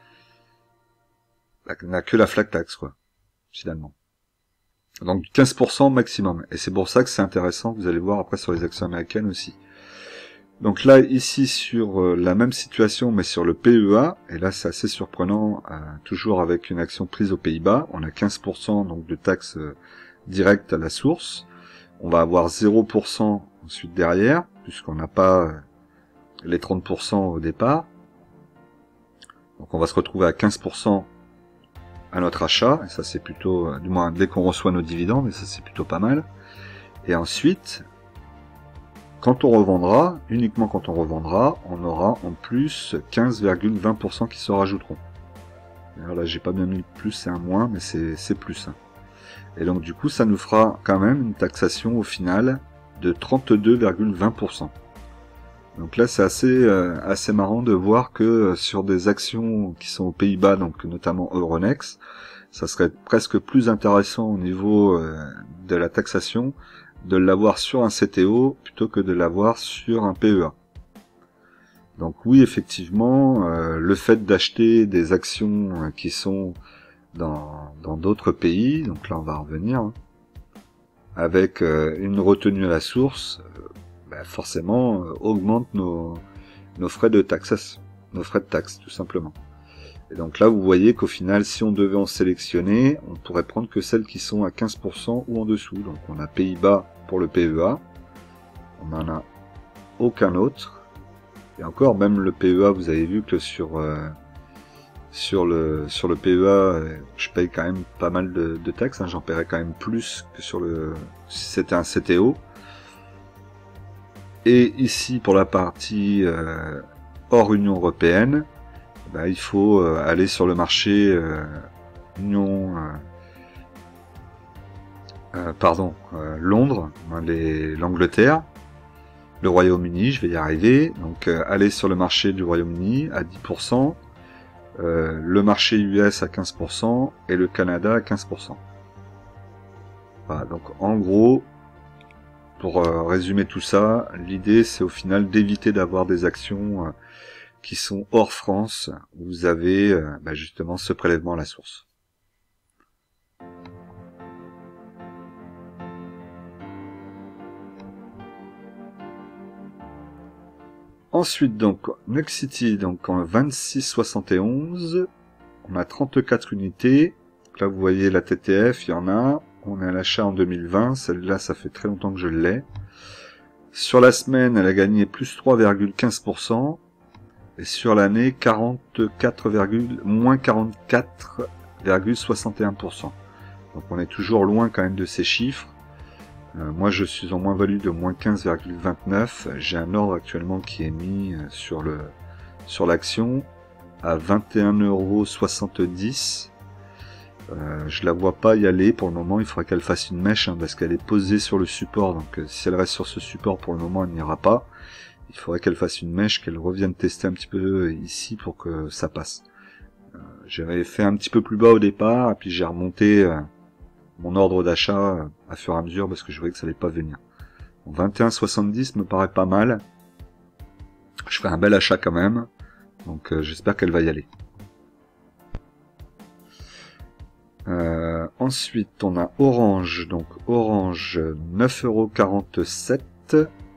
n'a que la flat tax, quoi, finalement. Donc quinze pour cent maximum. Et c'est pour ça que c'est intéressant, vous allez voir après sur les actions américaines aussi. Donc là, ici, sur la même situation, mais sur le P E A, et là c'est assez surprenant, euh, toujours avec une action prise aux Pays-Bas, on a quinze pour cent donc de taxes euh, directes à la source. On va avoir zéro pour cent ensuite derrière, puisqu'on n'a pas euh, les trente pour cent au départ. Donc on va se retrouver à quinze pour cent à notre achat, et ça c'est plutôt, euh, du moins dès qu'on reçoit nos dividendes, et ça c'est plutôt pas mal. Et ensuite, quand on revendra, uniquement quand on revendra, on aura en plus quinze virgule vingt pour cent qui se rajouteront. Alors là j'ai pas bien mis plus, c'est un moins, mais c'est plus. Hein. Et donc du coup ça nous fera quand même une taxation au final de trente-deux virgule vingt pour cent. Donc là c'est assez euh, assez marrant de voir que euh, sur des actions qui sont aux Pays-Bas, donc notamment Euronext, ça serait presque plus intéressant au niveau euh, de la taxation de l'avoir sur un C T O plutôt que de l'avoir sur un P E A. Donc oui effectivement euh, le fait d'acheter des actions euh, qui sont dans dans d'autres pays, donc là on va revenir, hein, avec euh, une retenue à la source, euh, bah forcément euh, augmente nos, nos frais de taxation, nos frais de taxe tout simplement. Et donc là vous voyez qu'au final si on devait en sélectionner, on pourrait prendre que celles qui sont à quinze pour cent ou en dessous. Donc on a Pays-Bas pour le P E A, on n'en a aucun autre. Et encore même le P E A, vous avez vu que sur euh, sur le sur le P E A, je paye quand même pas mal de, de taxes, hein, j'en paierais quand même plus que sur le si c'était un C T O. Et ici pour la partie euh, hors Union européenne, bah, il faut euh, aller sur le marché euh, Union euh, euh, pardon euh, Londres, l'Angleterre, le Royaume-Uni, je vais y arriver, donc euh, aller sur le marché du Royaume-Uni à dix pour cent, euh, le marché U S à quinze pour cent et le Canada à quinze pour cent. Voilà, donc en gros, pour euh, résumer tout ça, l'idée c'est au final d'éviter d'avoir des actions euh, qui sont hors France, où vous avez euh, bah justement ce prélèvement à la source. Ensuite donc Nexity, donc en vingt-six soixante et onze, on a trente-quatre unités. Là vous voyez la T T F, il y en a. On est à l'achat en deux mille vingt, celle-là ça fait très longtemps que je l'ai. Sur la semaine elle a gagné plus trois virgule quinze pour cent. Et sur l'année, quarante-quatre, moins quarante-quatre virgule soixante et un pour cent. Donc on est toujours loin quand même de ces chiffres. Euh, moi je suis en moins-value de moins quinze virgule vingt-neuf. J'ai un ordre actuellement qui est mis sur le sur l'action à vingt et un euros soixante-dix. Euh, je la vois pas y aller pour le moment. Il faudrait qu'elle fasse une mèche hein, parce qu'elle est posée sur le support. Donc euh, si elle reste sur ce support pour le moment, elle n'ira pas. Il faudrait qu'elle fasse une mèche, qu'elle revienne tester un petit peu ici pour que ça passe. Euh, J'avais fait un petit peu plus bas au départ et puis j'ai remonté euh, mon ordre d'achat à fur et à mesure parce que je voyais que ça allait pas venir. Bon, vingt et un soixante-dix me paraît pas mal. Je fais un bel achat quand même, donc euh, j'espère qu'elle va y aller. Euh, ensuite on a Orange, donc Orange neuf euros quarante-sept.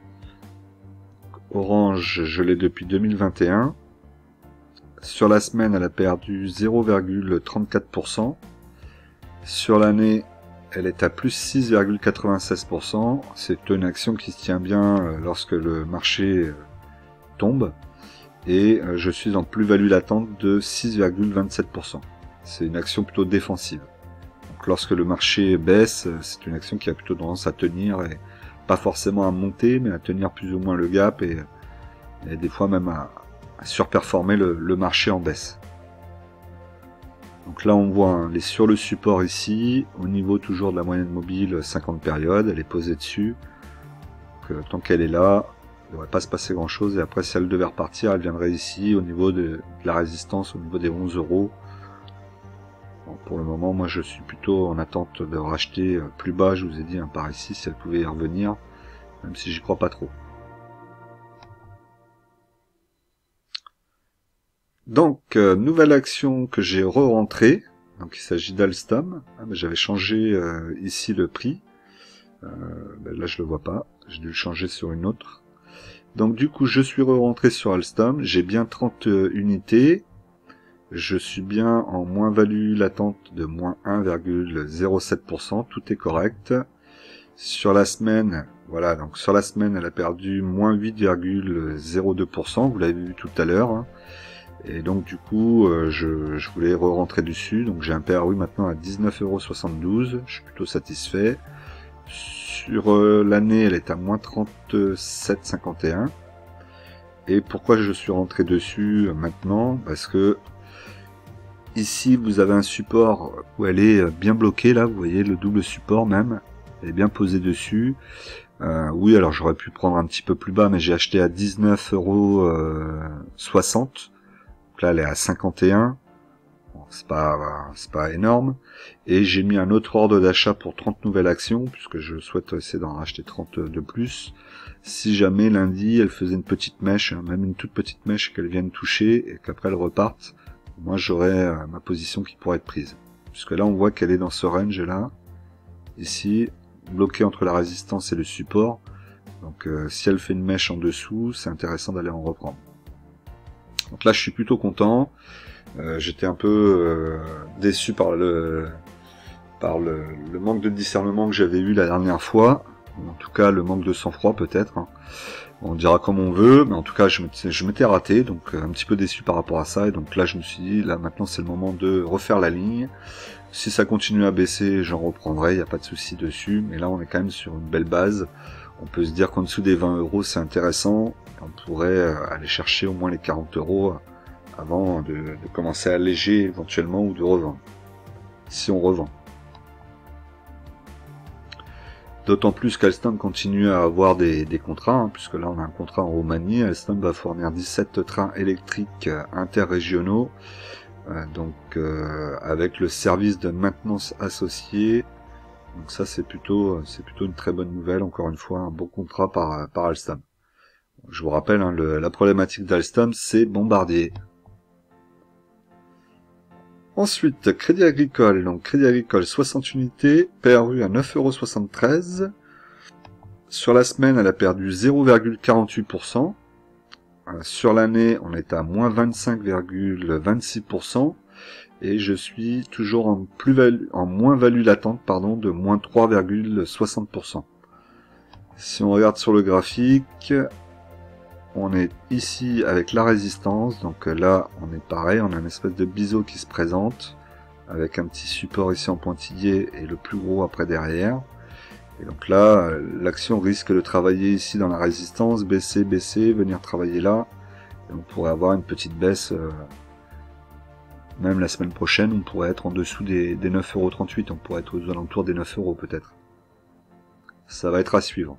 Orange je l'ai depuis deux mille vingt et un. Sur la semaine elle a perdu zéro virgule trente-quatre pour cent. Sur l'année elle est à plus six virgule quatre-vingt-seize pour cent. C'est une action qui se tient bien lorsque le marché tombe. Et je suis en plus-value latente de six virgule vingt-sept pour cent. C'est une action plutôt défensive. Donc lorsque le marché baisse, c'est une action qui a plutôt tendance à tenir, et pas forcément à monter, mais à tenir plus ou moins le gap, et, et des fois même à, à surperformer le, le marché en baisse. Donc là on voit, hein, elle est sur le support ici, au niveau toujours de la moyenne mobile cinquante périodes, elle est posée dessus. Donc, euh, tant qu'elle est là, il ne devrait pas se passer grand chose, et après si elle devait repartir, elle viendrait ici au niveau de, de la résistance, au niveau des onze euros. Bon, pour le moment, moi je suis plutôt en attente de racheter plus bas, je vous ai dit, hein, par ici, si elle pouvait y revenir, même si j'y crois pas trop. Donc, euh, nouvelle action que j'ai re-rentrée, donc il s'agit d'Alstom. Ah, j'avais changé euh, ici le prix, euh, ben là je le vois pas, j'ai dû le changer sur une autre. Donc du coup je suis re-rentré sur Alstom, j'ai bien trente unités, je suis bien en moins-value latente de moins un virgule zéro sept pour cent, tout est correct. Sur la semaine, voilà, donc sur la semaine elle a perdu moins huit virgule zéro deux pour cent, vous l'avez vu tout à l'heure. Hein. Et donc du coup, euh, je, je voulais re-rentrer dessus, donc j'ai un P R U maintenant à dix-neuf euros soixante-douze, je suis plutôt satisfait. Sur euh, l'année, elle est à moins trente-sept virgule cinquante et un. Et pourquoi je suis rentré dessus euh, maintenant? Parce que ici, vous avez un support où elle est bien bloquée, là, vous voyez le double support même, elle est bien posée dessus. Euh, oui, alors j'aurais pu prendre un petit peu plus bas, mais j'ai acheté à dix-neuf euros soixante. Donc là, elle est à cinquante et un. Bon, c'est pas, c'est pas énorme. Et j'ai mis un autre ordre d'achat pour trente nouvelles actions, puisque je souhaite essayer d'en racheter trente de plus. Si jamais lundi, elle faisait une petite mèche, même une toute petite mèche, qu'elle vienne toucher, et qu'après elle reparte, moi j'aurai euh, ma position qui pourrait être prise. Puisque là, on voit qu'elle est dans ce range-là, ici, bloquée entre la résistance et le support. Donc euh, si elle fait une mèche en dessous, c'est intéressant d'aller en reprendre. Donc là je suis plutôt content, euh, j'étais un peu euh, déçu par le par le, le manque de discernement que j'avais eu la dernière fois, en tout cas le manque de sang-froid peut-être, hein. On dira comme on veut, mais en tout cas je m'étais, je m'étais raté, donc un petit peu déçu par rapport à ça, et donc là je me suis dit, là maintenant c'est le moment de refaire la ligne. Si ça continue à baisser, j'en reprendrai, il n'y a pas de souci dessus, mais là on est quand même sur une belle base. On peut se dire qu'en dessous des vingt euros c'est intéressant, on pourrait aller chercher au moins les quarante euros avant de, de commencer à alléger éventuellement ou de revendre, si on revend. D'autant plus qu'Alstom continue à avoir des, des contrats, hein, puisque là on a un contrat en Roumanie. Alstom va fournir dix-sept trains électriques interrégionaux, euh, donc euh, avec le service de maintenance associé. Donc ça c'est plutôt c'est plutôt une très bonne nouvelle, encore une fois un bon contrat par, par Alstom. Je vous rappelle, hein, le, la problématique d'Alstom c'est Bombardier. Ensuite, Crédit Agricole, donc Crédit Agricole soixante unités, P R U à neuf euros soixante-treize. Sur la semaine, elle a perdu zéro virgule quarante-huit pour cent. Sur l'année, on est à moins vingt-cinq virgule vingt-six pour cent. Et je suis toujours en plus-value, en moins-value latente, pardon, de moins trois virgule soixante pour cent. Si on regarde sur le graphique, on est ici avec la résistance, donc là on est pareil, on a une espèce de biseau qui se présente. avec un petit support ici en pointillé et le plus gros après derrière. Et donc là, l'action risque de travailler ici dans la résistance, baisser, baisser, venir travailler là. Et on pourrait avoir une petite baisse, euh, même la semaine prochaine, on pourrait être en dessous des, des neuf euros trente-huit, on pourrait être aux alentours des neuf euros peut-être. Ça va être à suivre.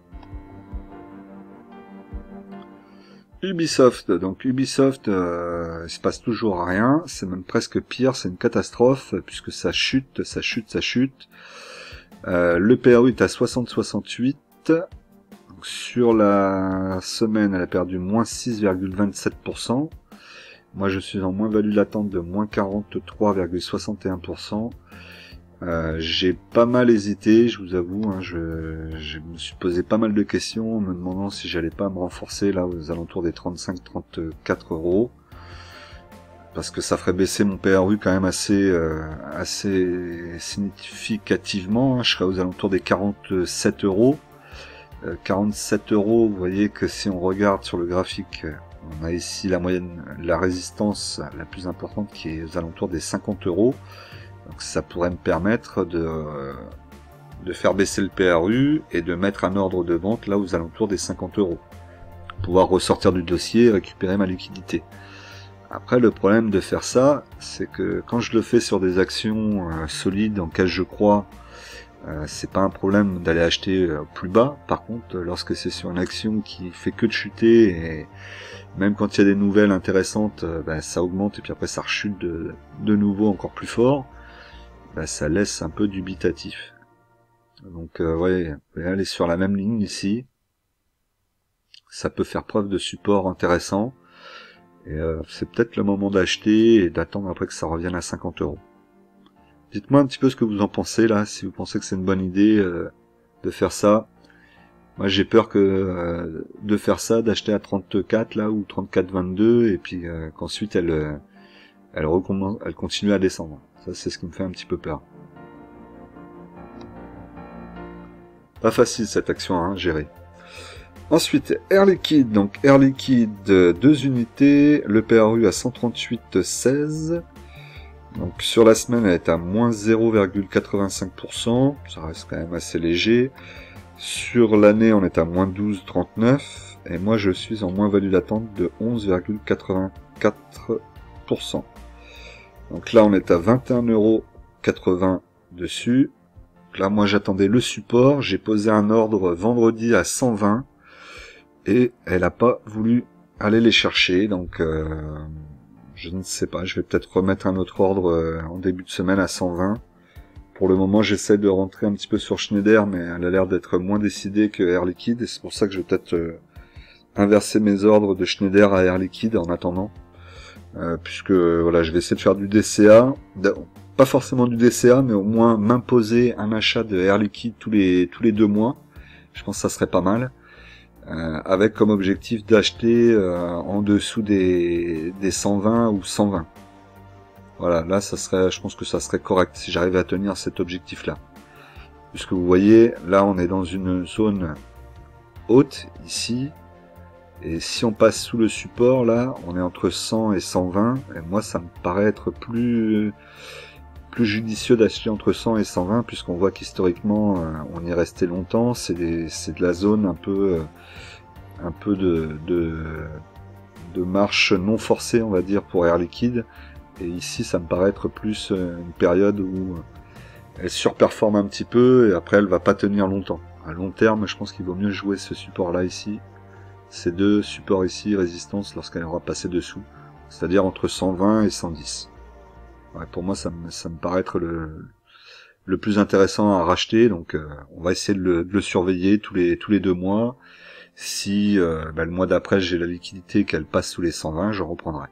Ubisoft, donc Ubisoft, euh, il se passe toujours rien, c'est même presque pire, c'est une catastrophe, puisque ça chute, ça chute, ça chute. Euh, le P R U est à soixante virgule soixante-huit, sur la semaine elle a perdu moins six virgule vingt-sept pour cent, moi je suis en moins-value latente de moins quarante-trois virgule soixante et un pour cent. Euh, j'ai pas mal hésité, je vous avoue, hein, je, je me suis posé pas mal de questions en me demandant si j'allais pas me renforcer là aux alentours des trente-cinq à trente-quatre euros, parce que ça ferait baisser mon P R U quand même assez, euh, assez significativement, hein, je serais aux alentours des quarante-sept euros. Euh, quarante-sept euros, vous voyez que si on regarde sur le graphique, on a ici la moyenne, la résistance la plus importante qui est aux alentours des cinquante euros. Donc ça pourrait me permettre de, de faire baisser le P R U et de mettre un ordre de vente là aux alentours des cinquante euros. Pouvoir ressortir du dossier et récupérer ma liquidité. Après le problème de faire ça, c'est que quand je le fais sur des actions euh, solides en lesquelles je crois, euh, c'est pas un problème d'aller acheter euh, plus bas. Par contre, lorsque c'est sur une action qui fait que de chuter, et même quand il y a des nouvelles intéressantes, euh, ben, ça augmente et puis après ça rechute de, de nouveau encore plus fort. Bah, ça laisse un peu dubitatif. Donc euh, ouais, on va aller sur la même ligne ici. Ça peut faire preuve de support intéressant. Et euh, c'est peut-être le moment d'acheter et d'attendre après que ça revienne à cinquante euros. Dites-moi un petit peu ce que vous en pensez là, si vous pensez que c'est une bonne idée euh, de faire ça. Moi j'ai peur que euh, de faire ça, d'acheter à trente-quatre là ou trente-quatre vingt-deux et puis euh, qu'ensuite elle, euh, elle, recommence, elle continue à descendre. Ça, c'est ce qui me fait un petit peu peur. Pas facile cette action à hein, gérer. Ensuite, Air Liquide. Donc Air Liquide, deux unités, le P R U à cent trente-huit virgule seize. Donc sur la semaine, elle est à moins zéro virgule quatre-vingt-cinq pour cent. Ça reste quand même assez léger. Sur l'année, on est à moins douze virgule trente-neuf. Et moi, je suis en moins-value latente de onze virgule quatre-vingt-quatre pour cent. Donc là, on est à vingt et un euros quatre-vingts dessus. Donc là, moi, j'attendais le support. J'ai posé un ordre vendredi à cent vingt. Et elle n'a pas voulu aller les chercher. Donc, euh, je ne sais pas. Je vais peut-être remettre un autre ordre euh, en début de semaine à cent vingt. Pour le moment, j'essaie de rentrer un petit peu sur Schneider, mais elle a l'air d'être moins décidée que Air Liquide. Et c'est pour ça que je vais peut-être euh, inverser mes ordres de Schneider à Air Liquide en attendant. Euh, puisque voilà, je vais essayer de faire du D C A, pas forcément du D C A, mais au moins m'imposer un achat de Air Liquide tous les tous les deux mois. Je pense que ça serait pas mal, euh, avec comme objectif d'acheter euh, en dessous des des cent vingt ou cent vingt. Voilà, là ça serait, je pense que ça serait correct si j'arrivais à tenir cet objectif-là. Puisque vous voyez, là on est dans une zone haute ici. Et si on passe sous le support, là, on est entre cent et cent vingt. Et moi, ça me paraît être plus, plus judicieux d'acheter entre cent et cent vingt, puisqu'on voit qu'historiquement, euh, on y est resté longtemps. C'est des, c'est de la zone un peu, euh, un peu de, de, de marche non forcée, on va dire, pour Air Liquide. Et ici, ça me paraît être plus une période où elle surperforme un petit peu et après, elle va pas tenir longtemps. À long terme, je pense qu'il vaut mieux jouer ce support-là ici. Ces deux supports ici, résistance lorsqu'elle aura passé dessous, c'est-à-dire entre cent vingt et cent dix. Ouais, pour moi, ça me, ça me paraît être le, le plus intéressant à racheter, donc euh, on va essayer de le, de le surveiller tous les, tous les deux mois. Si euh, bah, le mois d'après j'ai la liquidité qu'elle passe sous les cent vingt, je reprendrai.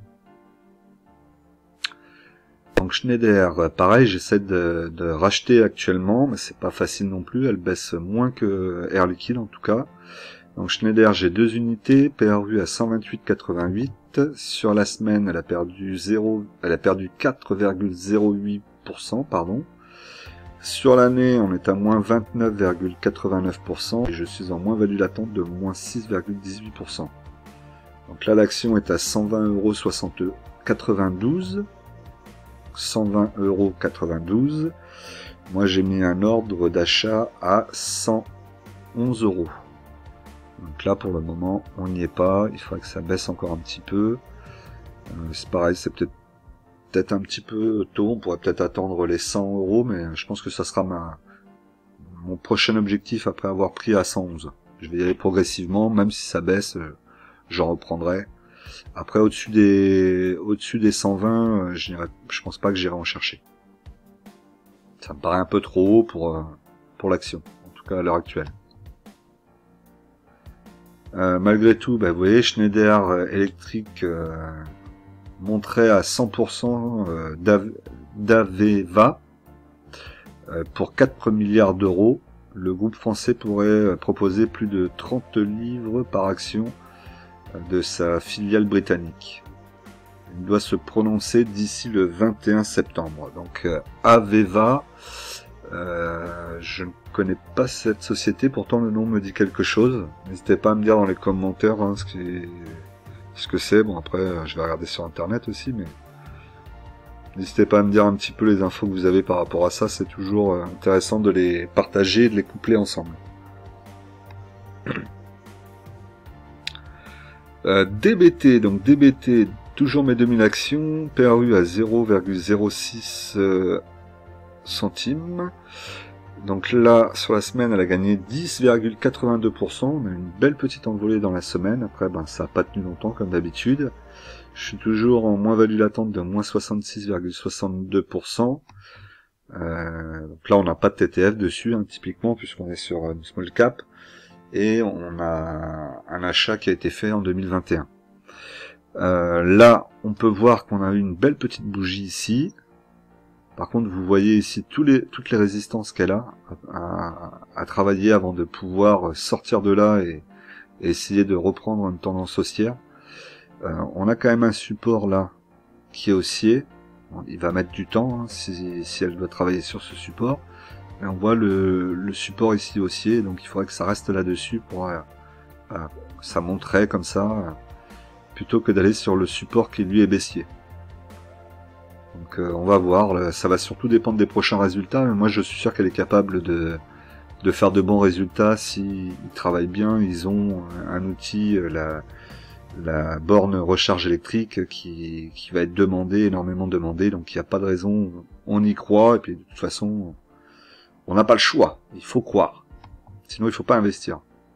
Donc Schneider, pareil, j'essaie de, de racheter actuellement, mais c'est pas facile non plus, elle baisse moins que Air Liquide en tout cas. Donc Schneider, j'ai deux unités, P R U à cent vingt-huit virgule quatre-vingt-huit. Sur la semaine, elle a perdu zéro, elle a perdu quatre virgule zéro huit pour cent, pardon. Sur l'année, on est à moins vingt-neuf virgule quatre-vingt-neuf pour cent et je suis en moins-value latente de moins six virgule dix-huit pour cent. Donc là, l'action est à cent vingt euros quatre-vingt-douze. cent vingt euros quatre-vingt-douze. Moi j'ai mis un ordre d'achat à cent onze euros. Donc là pour le moment on n'y est pas, il faudrait que ça baisse encore un petit peu. Euh, c'est pareil, c'est peut-être peut-être un petit peu tôt, on pourrait peut-être attendre les cent euros, mais je pense que ça sera ma mon prochain objectif après avoir pris à cent onze. Je vais y aller progressivement, même si ça baisse, euh, j'en reprendrai. Après au-dessus des au-dessus des cent vingt, euh, je je pense pas que j'irai en chercher. Ça me paraît un peu trop haut pour euh, pour l'action, en tout cas à l'heure actuelle. Euh, malgré tout, bah, vous voyez, Schneider euh, Electric euh, montrait à cent pour cent euh, d'Aveva euh, pour quatre milliards d'euros. Le groupe français pourrait euh, proposer plus de trente livres par action euh, de sa filiale britannique. Il doit se prononcer d'ici le vingt et un septembre. Donc euh, Aveva, euh, je ne connais pas cette société, pourtant le nom me dit quelque chose. N'hésitez pas à me dire dans les commentaires hein, ce, qui, ce que c'est. Bon après, je vais regarder sur internet aussi, mais n'hésitez pas à me dire un petit peu les infos que vous avez par rapport à ça. C'est toujours euh, intéressant de les partager et de les coupler ensemble. euh, D B T, donc D B T, toujours mes deux mille actions, paru à zéro virgule zéro six euh, centimes. Donc là, sur la semaine, elle a gagné dix virgule quatre-vingt-deux pour cent. On a une belle petite envolée dans la semaine. Après, ben, ça n'a pas tenu longtemps, comme d'habitude. Je suis toujours en moins-value latente de moins soixante-six virgule soixante-deux pour cent. Euh, donc là, on n'a pas de T T F dessus, hein, typiquement, puisqu'on est sur une small cap. Et on a un achat qui a été fait en deux mille vingt et un. Euh, là, on peut voir qu'on a eu une belle petite bougie ici. Par contre, vous voyez ici tous les, toutes les résistances qu'elle a à, à travailler avant de pouvoir sortir de là et, et essayer de reprendre une tendance haussière. Euh, on a quand même un support là qui est haussier. Bon, il va mettre du temps hein, si, si elle doit travailler sur ce support. Mais on voit le, le support ici haussier, donc il faudrait que ça reste là-dessus pour euh, euh, ça monterait comme ça, euh, plutôt que d'aller sur le support qui lui est baissier. Donc euh, on va voir, ça va surtout dépendre des prochains résultats, mais moi je suis sûr qu'elle est capable de, de faire de bons résultats s'ils travaillent bien. Ils ont un outil, la, la borne recharge électrique qui, qui va être demandée, énormément demandée, donc il n'y a pas de raison, on y croit, et puis de toute façon on n'a pas le choix, il faut croire, sinon il ne faut pas investir.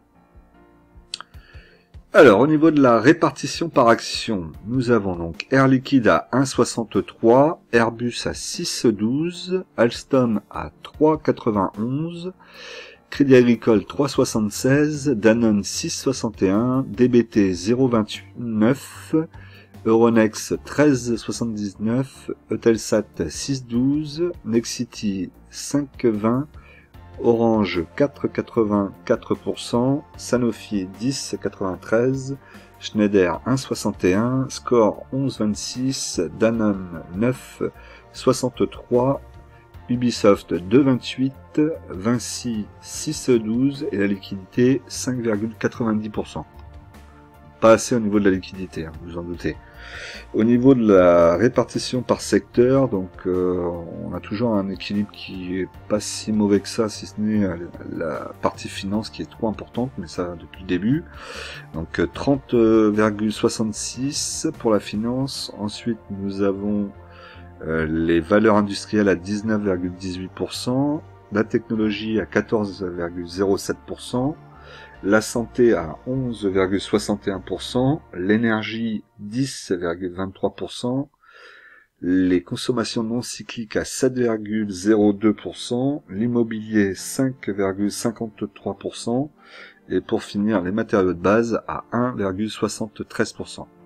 Alors, au niveau de la répartition par action, nous avons donc Air Liquide à un virgule soixante-trois, Airbus à six virgule douze, Alstom à trois virgule quatre-vingt-onze, Crédit Agricole trois virgule soixante-seize, Danone six virgule soixante et un, D B T zéro virgule vingt-neuf, Euronext treize virgule soixante-dix-neuf, Eutelsat six virgule douze, Nexity cinq virgule vingt, Orange quatre virgule quatre-vingt-quatre pour cent, Sanofi dix virgule quatre-vingt-treize, Schneider un virgule soixante et un, Score onze virgule vingt-six, Danone neuf virgule soixante-trois, Ubisoft deux virgule vingt-huit, Vinci six virgule douze et la liquidité cinq virgule quatre-vingt-dix pour cent. Pas assez au niveau de la liquidité, hein, vous en doutez. Au niveau de la répartition par secteur, donc euh, on a toujours un équilibre qui est pas si mauvais que ça, si ce n'est la partie finance qui est trop importante, mais ça depuis le début. Donc trente virgule soixante-six pour la finance. Ensuite nous avons euh, les valeurs industrielles à dix-neuf virgule dix-huit pour cent, la technologie à quatorze virgule zéro sept pour cent, la santé à onze virgule soixante et un pour cent, l'énergie dix virgule vingt-trois pour cent, les consommations non cycliques à sept virgule zéro deux pour cent, l'immobilier cinq virgule cinquante-trois pour cent, et pour finir les matériaux de base à un virgule soixante-treize pour cent.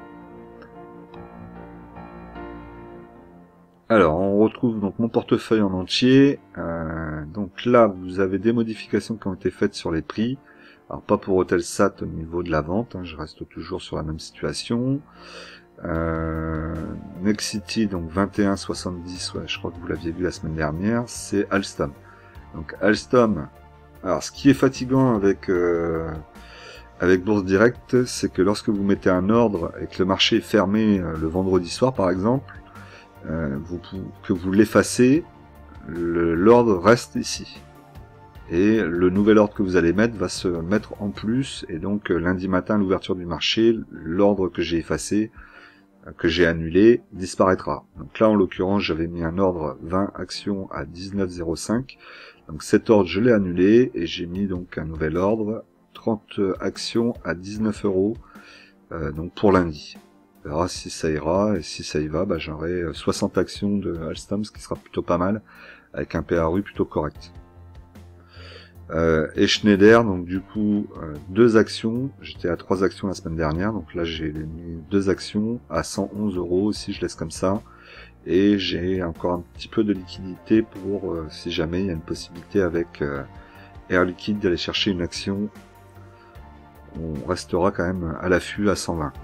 Alors, on retrouve donc mon portefeuille en entier. Euh, donc là, vous avez des modifications qui ont été faites sur les prix. Alors pas pour Eutelsat au niveau de la vente, hein, je reste toujours sur la même situation. Euh, Nexity, donc vingt et un virgule soixante-dix, ouais, je crois que vous l'aviez vu la semaine dernière, c'est Alstom. Donc Alstom, alors ce qui est fatigant avec euh, avec Bourse Direct, c'est que lorsque vous mettez un ordre et que le marché est fermé euh, le vendredi soir par exemple, euh, vous, que vous l'effacez, l'ordre reste ici. Et le nouvel ordre que vous allez mettre va se mettre en plus, et donc lundi matin à l'ouverture du marché, l'ordre que j'ai effacé, que j'ai annulé, disparaîtra. Donc là en l'occurrence j'avais mis un ordre vingt actions à dix-neuf zéro cinq, donc cet ordre je l'ai annulé, et j'ai mis donc un nouvel ordre, trente actions à dix-neuf euros, euh, donc pour lundi. On verra si ça ira, et si ça y va, bah, j'aurai soixante actions de Alstom, ce qui sera plutôt pas mal, avec un P R U plutôt correct. Euh, et Schneider, donc du coup euh, deux actions, j'étais à trois actions la semaine dernière, donc là j'ai mis deux actions à cent onze euros aussi, je laisse comme ça, et j'ai encore un petit peu de liquidité pour euh, si jamais il y a une possibilité avec euh, Air Liquide d'aller chercher une action. On restera quand même à l'affût à cent vingt.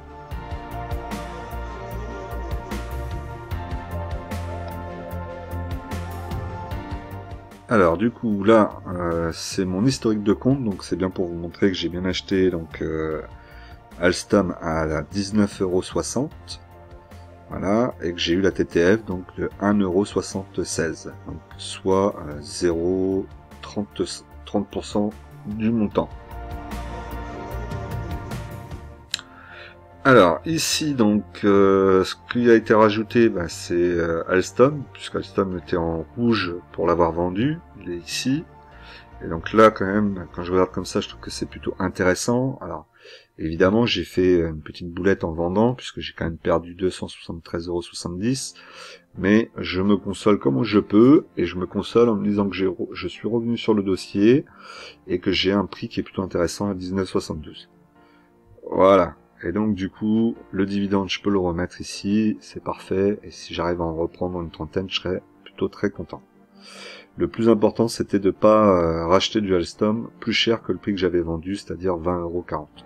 Alors du coup là euh, c'est mon historique de compte, donc c'est bien pour vous montrer que j'ai bien acheté donc euh, Alstom à dix-neuf euros soixante, voilà, et que j'ai eu la T T F donc de un euro soixante-seize, donc soit euh, zéro virgule trente pour cent du montant. Alors ici donc euh, ce qui a été rajouté, bah, c'est euh, Alstom, puisque Alstom était en rouge pour l'avoir vendu, il est ici. Et donc là quand même, quand je regarde comme ça, je trouve que c'est plutôt intéressant. Alors évidemment j'ai fait une petite boulette en vendant, puisque j'ai quand même perdu deux cent soixante-treize euros soixante-dix, mais je me console comme je peux, et je me console en me disant que j'ai je suis revenu sur le dossier, et que j'ai un prix qui est plutôt intéressant à dix-neuf soixante-douze. Voilà. Et donc du coup, le dividende, je peux le remettre ici, c'est parfait, et si j'arrive à en reprendre une trentaine, je serais plutôt très content. Le plus important, c'était de pas euh, racheter du Alstom plus cher que le prix que j'avais vendu, c'est-à-dire vingt euros quarante.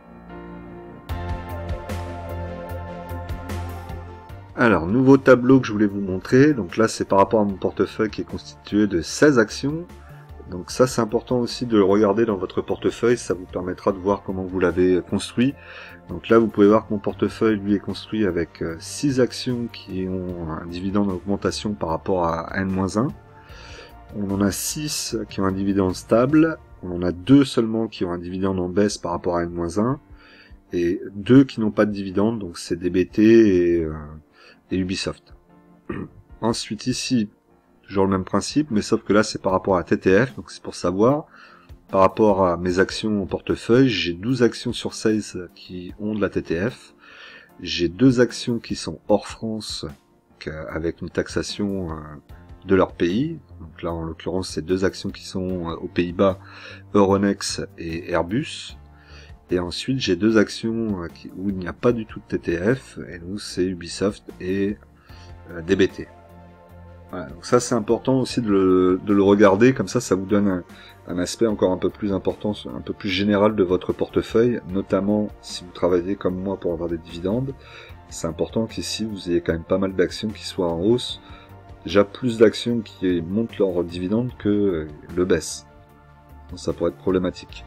Alors, nouveau tableau que je voulais vous montrer, donc là c'est par rapport à mon portefeuille qui est constitué de seize actions. Donc ça c'est important aussi de le regarder dans votre portefeuille, ça vous permettra de voir comment vous l'avez construit. Donc là vous pouvez voir que mon portefeuille lui est construit avec six actions qui ont un dividende en augmentation par rapport à N moins un. On en a six qui ont un dividende stable, on en a deux seulement qui ont un dividende en baisse par rapport à N moins un, et deux qui n'ont pas de dividende, donc c'est D B T et, euh, et Ubisoft. Ensuite ici, toujours le même principe, mais sauf que là c'est par rapport à T T F, donc c'est pour savoir. Par rapport à mes actions en portefeuille, j'ai douze actions sur seize qui ont de la T T F. J'ai deux actions qui sont hors France, avec une taxation de leur pays. Donc là en l'occurrence c'est deux actions qui sont aux Pays-Bas, Euronext et Airbus. Et ensuite j'ai deux actions où il n'y a pas du tout de T T F, et donc c'est Ubisoft et D B T. Voilà, donc ça c'est important aussi de le, de le regarder, comme ça ça vous donne un, un aspect encore un peu plus important, un peu plus général de votre portefeuille, notamment si vous travaillez comme moi pour avoir des dividendes. C'est important qu'ici vous ayez quand même pas mal d'actions qui soient en hausse, déjà plus d'actions qui montent leur dividende que le baisse. Donc ça pourrait être problématique.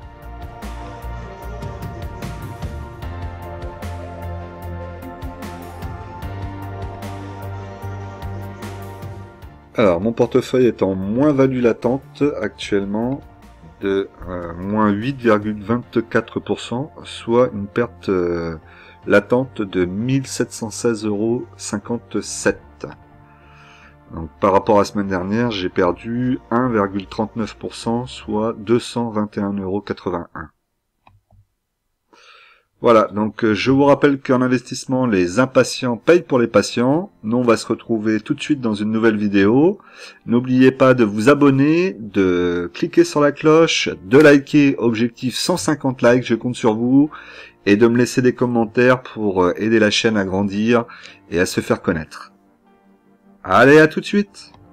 Alors, mon portefeuille est en moins-value latente actuellement de euh, moins huit virgule vingt-quatre pour cent, soit une perte euh, latente de mille sept cent seize euros cinquante-sept. Donc, par rapport à la semaine dernière, j'ai perdu un virgule trente-neuf pour cent, soit deux cent vingt et un euros quatre-vingt-un. Voilà, donc euh, je vous rappelle qu'en investissement, les impatients payent pour les patients. Nous, on va se retrouver tout de suite dans une nouvelle vidéo. N'oubliez pas de vous abonner, de cliquer sur la cloche, de liker, objectif cent cinquante likes, je compte sur vous, et de me laisser des commentaires pour aider la chaîne à grandir et à se faire connaître. Allez, à tout de suite!